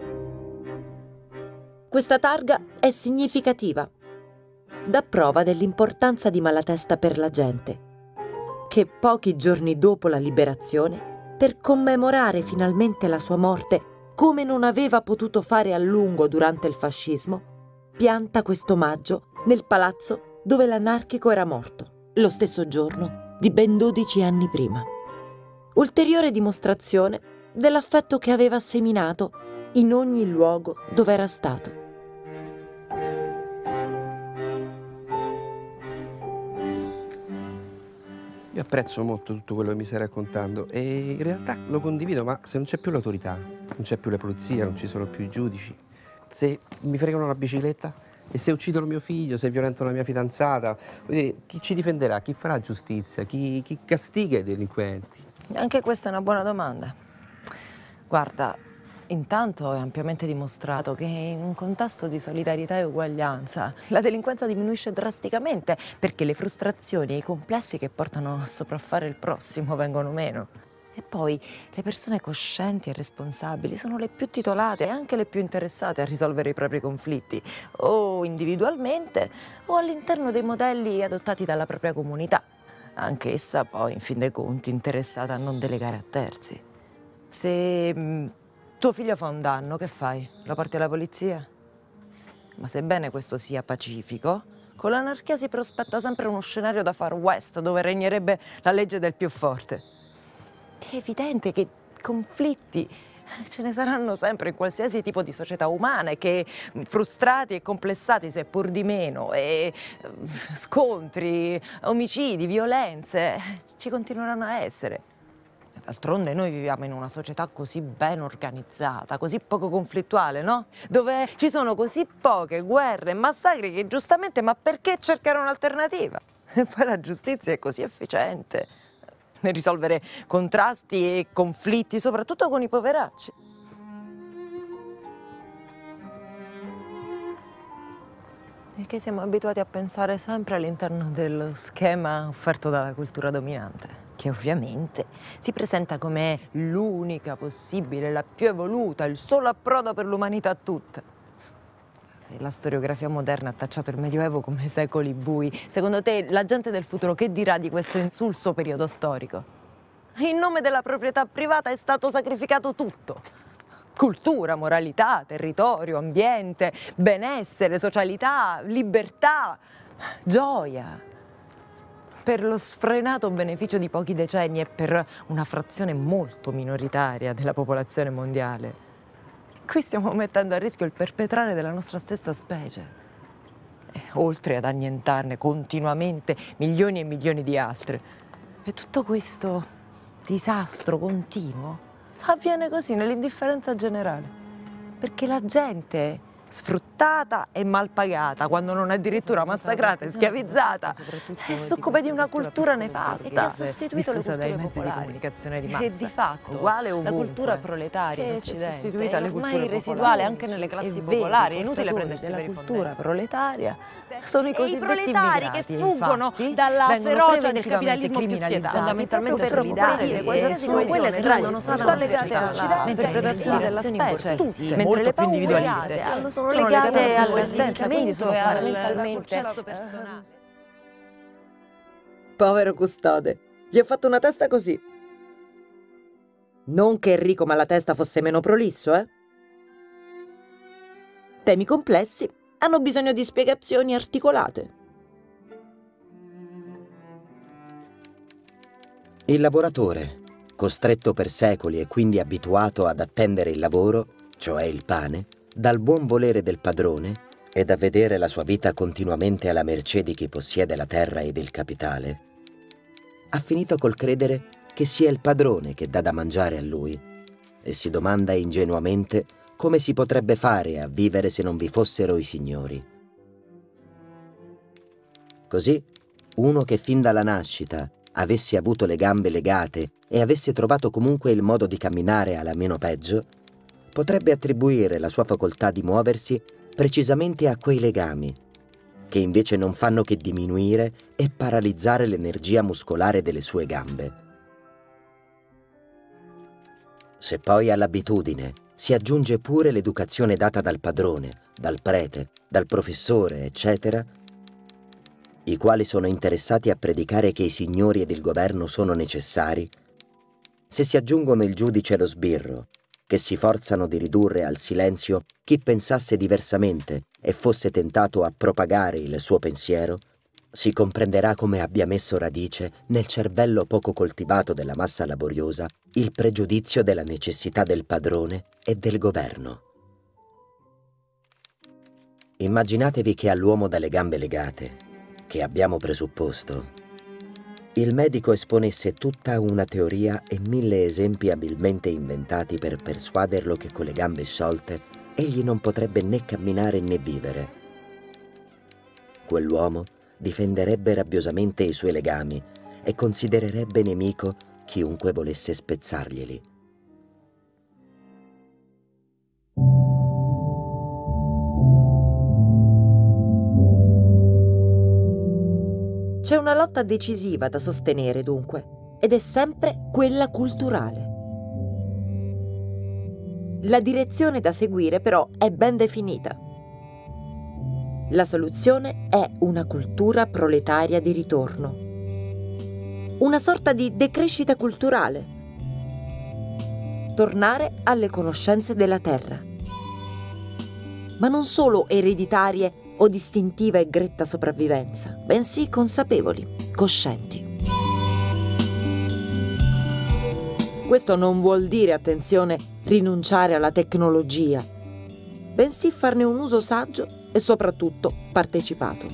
Speaker 1: Questa targa è significativa, dà prova dell'importanza di Malatesta per la gente, che pochi giorni dopo la liberazione, per commemorare finalmente la sua morte come non aveva potuto fare a lungo durante il fascismo, pianta questo omaggio nel palazzo dove l'anarchico era morto, lo stesso giorno di ben 12 anni prima. Ulteriore dimostrazione dell'affetto che aveva seminato in ogni luogo dove era stato.
Speaker 2: Io apprezzo molto tutto quello che mi stai raccontando e in realtà lo condivido, ma se non c'è più l'autorità, non c'è più la polizia, non ci sono più i giudici, se mi fregano la bicicletta e se uccidono mio figlio, se violentano la mia fidanzata, vuol dire, chi ci difenderà? Chi farà giustizia? Chi castiga i delinquenti?
Speaker 3: Anche questa è una buona domanda. Guarda, intanto è ampiamente dimostrato che in un contesto di solidarietà e uguaglianza la delinquenza diminuisce drasticamente perché le frustrazioni e i complessi che portano a sopraffare il prossimo vengono meno. E poi le persone coscienti e responsabili sono le più titolate e anche le più interessate a risolvere i propri conflitti, o individualmente o all'interno dei modelli adottati dalla propria comunità, anch'essa poi, in fin dei conti, interessata a non delegare a terzi. Se tuo figlio fa un danno, che fai? Lo porti alla polizia? Ma sebbene questo sia pacifico, con l'anarchia si prospetta sempre uno scenario da Far West dove regnerebbe la legge del più forte. È evidente che conflitti ce ne saranno sempre in qualsiasi tipo di società umana e che frustrati e complessati seppur di meno, e scontri, omicidi, violenze ci continueranno a essere. D'altronde noi viviamo in una società così ben organizzata, così poco conflittuale, no? Dove ci sono così poche guerre e massacri che giustamente, ma perché cercare un'alternativa? E poi la giustizia è così efficiente nel risolvere contrasti e conflitti, soprattutto con i poveracci. E che siamo abituati a pensare sempre all'interno dello schema offerto dalla cultura dominante, che ovviamente si presenta come l'unica possibile, la più evoluta, il solo approdo per l'umanità tutta. Se la storiografia moderna ha tacciato il Medioevo come secoli bui, secondo te la gente del futuro che dirà di questo insulso periodo storico? In nome della proprietà privata è stato sacrificato tutto. Cultura, moralità, territorio, ambiente, benessere, socialità, libertà, gioia. Per lo sfrenato beneficio di pochi decenni e per una frazione molto minoritaria della popolazione mondiale. Qui stiamo mettendo a rischio il perpetrare della nostra stessa specie, oltre ad annientarne continuamente milioni e milioni di altre. E tutto questo disastro continuo avviene così nell'indifferenza generale, perché la gente sfruttata e mal pagata, quando non addirittura massacrata e schiavizzata, è succube di una cultura nefasta che ha sostituito le culture dai mezzi di comunicazione di massa. E di fatto uguale ovunque. La cultura proletaria che si è sostituita alle culture residuale anche nelle classi popolari. È inutile prendersi per i fondelli. La cultura proletaria sono i cosiddetti proletari che fuggono dalla ferocia del capitalismo più spietato, fondamentalmente solidari, qualsiasi coesione tra gli stati legate all'interpretazione della specie, mentre le più individualiste sono legate all'esistenziamento e al successo personale.
Speaker 1: Povero custode, gli ho fatto una testa così. Non che Enrico Malatesta fosse meno prolisso, eh? Temi complessi hanno bisogno di spiegazioni articolate.
Speaker 7: Il lavoratore, costretto per secoli e quindi abituato ad attendere il lavoro, cioè il pane, dal buon volere del padrone ed a vedere la sua vita continuamente alla mercé di chi possiede la terra ed il capitale, ha finito col credere che sia il padrone che dà da mangiare a lui e si domanda ingenuamente come si potrebbe fare a vivere se non vi fossero i signori. Così, uno che fin dalla nascita avesse avuto le gambe legate e avesse trovato comunque il modo di camminare alla meno peggio, potrebbe attribuire la sua facoltà di muoversi precisamente a quei legami, che invece non fanno che diminuire e paralizzare l'energia muscolare delle sue gambe. Se poi all'abitudine si aggiunge pure l'educazione data dal padrone, dal prete, dal professore, eccetera, i quali sono interessati a predicare che i signori ed il governo sono necessari, se si aggiungono il giudice e lo sbirro, che si forzano di ridurre al silenzio chi pensasse diversamente e fosse tentato a propagare il suo pensiero, si comprenderà come abbia messo radice nel cervello poco coltivato della massa laboriosa il pregiudizio della necessità del padrone e del governo. Immaginatevi che all'uomo dalle gambe legate, che abbiamo presupposto, il medico esponesse tutta una teoria e 1000 esempi abilmente inventati per persuaderlo che con le gambe sciolte egli non potrebbe né camminare né vivere. Quell'uomo difenderebbe rabbiosamente i suoi legami e considererebbe nemico chiunque volesse spezzarglieli.
Speaker 1: C'è una lotta decisiva da sostenere, dunque, ed è sempre quella culturale. La direzione da seguire, però, è ben definita. La soluzione è una cultura proletaria di ritorno. Una sorta di decrescita culturale. Tornare alle conoscenze della terra. Ma non solo ereditarie o distintiva e gretta sopravvivenza, bensì consapevoli, coscienti. Questo non vuol dire, attenzione, rinunciare alla tecnologia, bensì farne un uso saggio e soprattutto partecipato.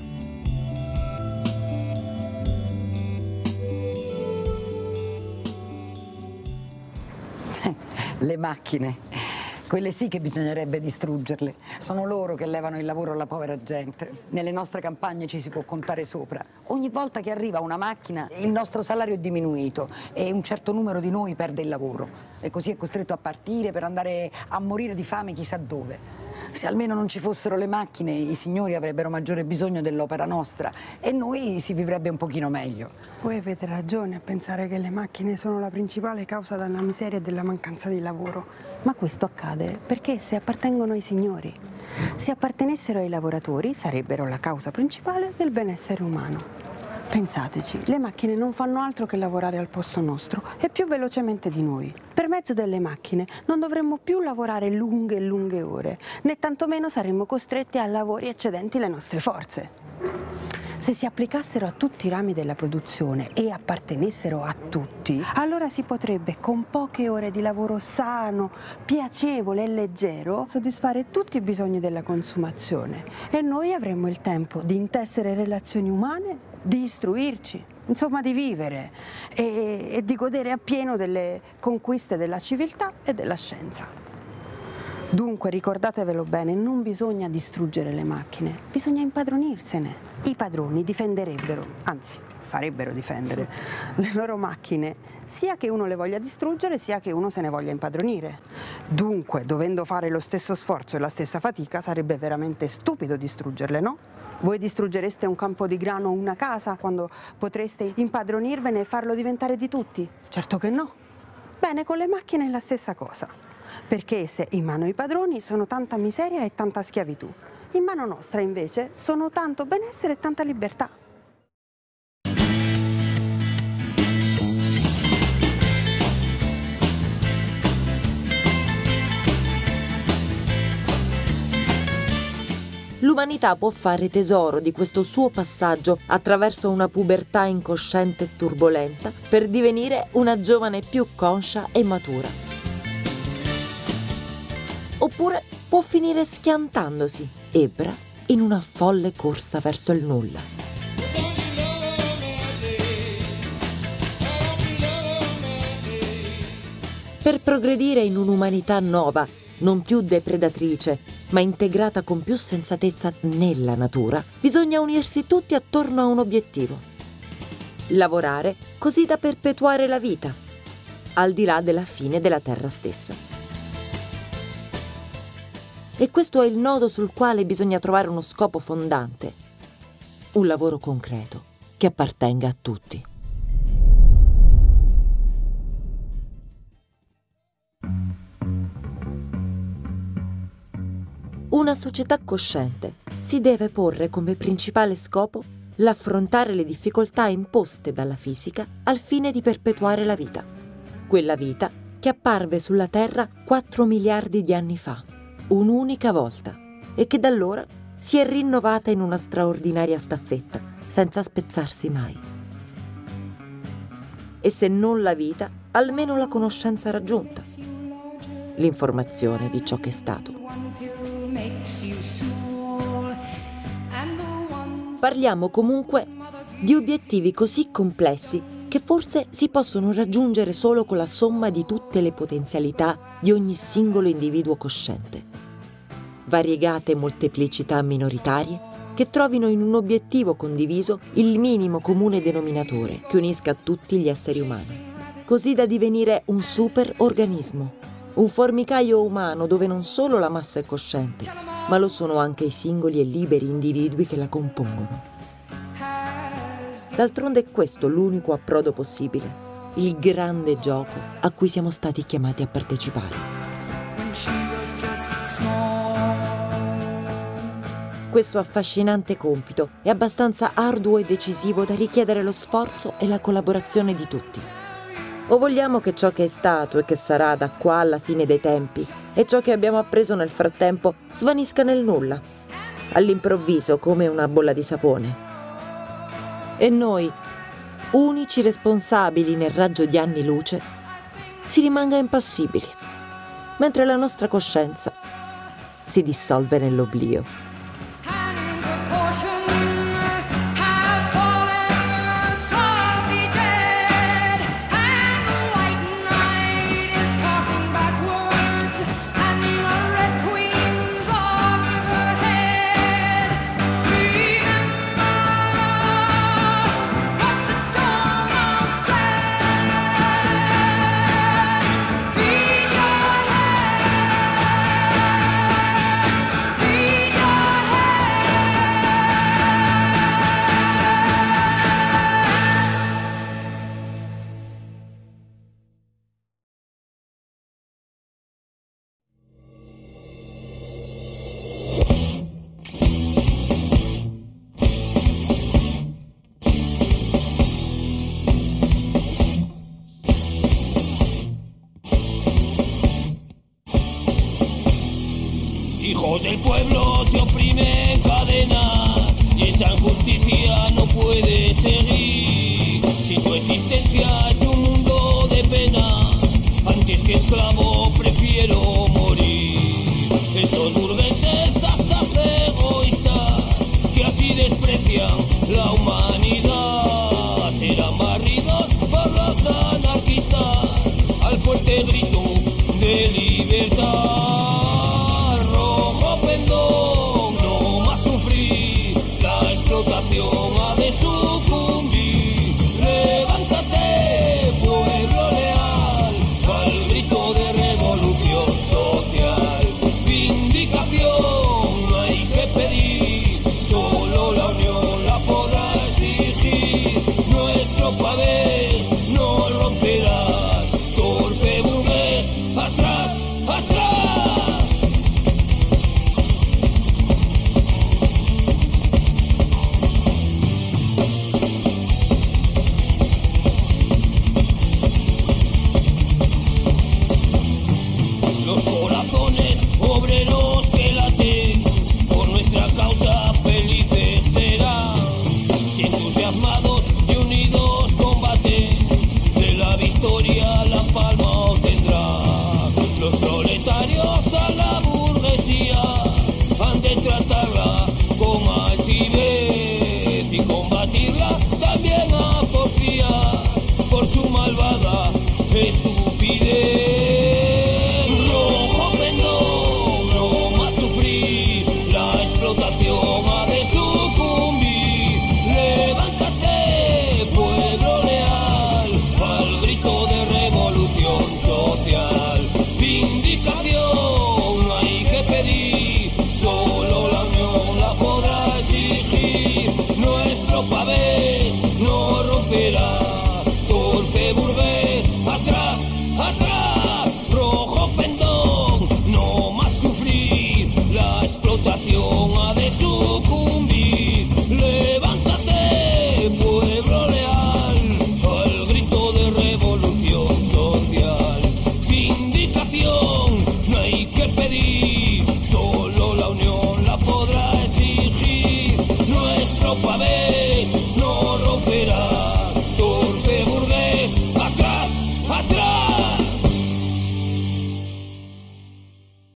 Speaker 5: Le macchine. Quelle sì che bisognerebbe distruggerle. Sono loro che levano il lavoro alla povera gente. Nelle nostre campagne ci si può contare sopra. Ogni volta che arriva una macchina il nostro salario è diminuito e un certo numero di noi perde il lavoro. E così è costretto a partire per andare a morire di fame chissà dove. Se almeno non ci fossero le macchine, i signori avrebbero maggiore bisogno dell'opera nostra e noi si vivrebbe un pochino meglio.
Speaker 6: Voi avete ragione a pensare che le macchine sono la principale causa della miseria e della mancanza di lavoro. Ma questo accade perché esse appartengono ai signori. Se appartenessero ai lavoratori sarebbero la causa principale del benessere umano. Pensateci, le macchine non fanno altro che lavorare al posto nostro e più velocemente di noi. Per mezzo delle macchine non dovremmo più lavorare lunghe e lunghe ore, né tantomeno saremmo costretti a lavori eccedenti le nostre forze. Se si applicassero a tutti i rami della produzione e appartenessero a tutti, allora si potrebbe con poche ore di lavoro sano, piacevole e leggero soddisfare tutti i bisogni della consumazione e noi avremmo il tempo di intessere relazioni umane, di istruirci, insomma di vivere e di godere appieno delle conquiste della civiltà e della scienza. Dunque ricordatevelo bene, non bisogna distruggere le macchine, bisogna impadronirsene. I padroni difenderebbero, anzi farebbero difendere le loro macchine, sia che uno le voglia distruggere, sia che uno se ne voglia impadronire. Dunque, dovendo fare lo stesso sforzo e la stessa fatica, sarebbe veramente stupido distruggerle, no? Voi distruggereste un campo di grano o una casa quando potreste impadronirvene e farlo diventare di tutti? Certo che no. Bene, con le macchine è la stessa cosa, perché se in mano ai padroni sono tanta miseria e tanta schiavitù. In mano nostra, invece, sono tanto benessere e tanta libertà.
Speaker 1: L'umanità può fare tesoro di questo suo passaggio attraverso una pubertà incosciente e turbolenta per divenire una giovane più conscia e matura. Oppure può finire schiantandosi, ebbra, in una folle corsa verso il nulla. Per progredire in un'umanità nuova, non più depredatrice, ma integrata con più sensatezza nella natura, bisogna unirsi tutti attorno a un obiettivo. Lavorare così da perpetuare la vita, al di là della fine della terra stessa. E questo è il nodo sul quale bisogna trovare uno scopo fondante, un lavoro concreto che appartenga a tutti. Una società cosciente si deve porre come principale scopo l'affrontare le difficoltà imposte dalla fisica al fine di perpetuare la vita. Quella vita che apparve sulla Terra 4 miliardi di anni fa, un'unica volta, e che da allora si è rinnovata in una straordinaria staffetta, senza spezzarsi mai. E se non la vita, almeno la conoscenza raggiunta, l'informazione di ciò che è stato. Parliamo comunque di obiettivi così complessi che forse si possono raggiungere solo con la somma di tutte le potenzialità di ogni singolo individuo cosciente. Variegate molteplicità minoritarie che trovino in un obiettivo condiviso il minimo comune denominatore che unisca tutti gli esseri umani, così da divenire un super organismo, un formicaio umano dove non solo la massa è cosciente, ma lo sono anche i singoli e liberi individui che la compongono. D'altronde è questo l'unico approdo possibile, il grande gioco a cui siamo stati chiamati a partecipare. Questo affascinante compito è abbastanza arduo e decisivo da richiedere lo sforzo e la collaborazione di tutti. O vogliamo che ciò che è stato e che sarà da qua alla fine dei tempi e ciò che abbiamo appreso nel frattempo svanisca nel nulla, all'improvviso come una bolla di sapone. E noi, unici responsabili nel raggio di anni luce, si rimanga impassibili, mentre la nostra coscienza si dissolve nell'oblio.
Speaker 11: Hijos del pueblo te oprime en cadena y esa injusticia no puede seguir. Si tu existencia es un mundo de pena, antes que esclavo prefiero morir. Esos burgueses asaz egoístas que así desprecian la humanidad serán barridos por los anarquistas al fuerte grito de libertad. Ha de sucumbir, levántate pueblo leal, al grito de revolución social, vindicación no hay que pedir, solo la unión la podrá exigir, nuestro pabellón no romperá, torpe burgués, atrás, atrás. Nuestro pabellón no romperá.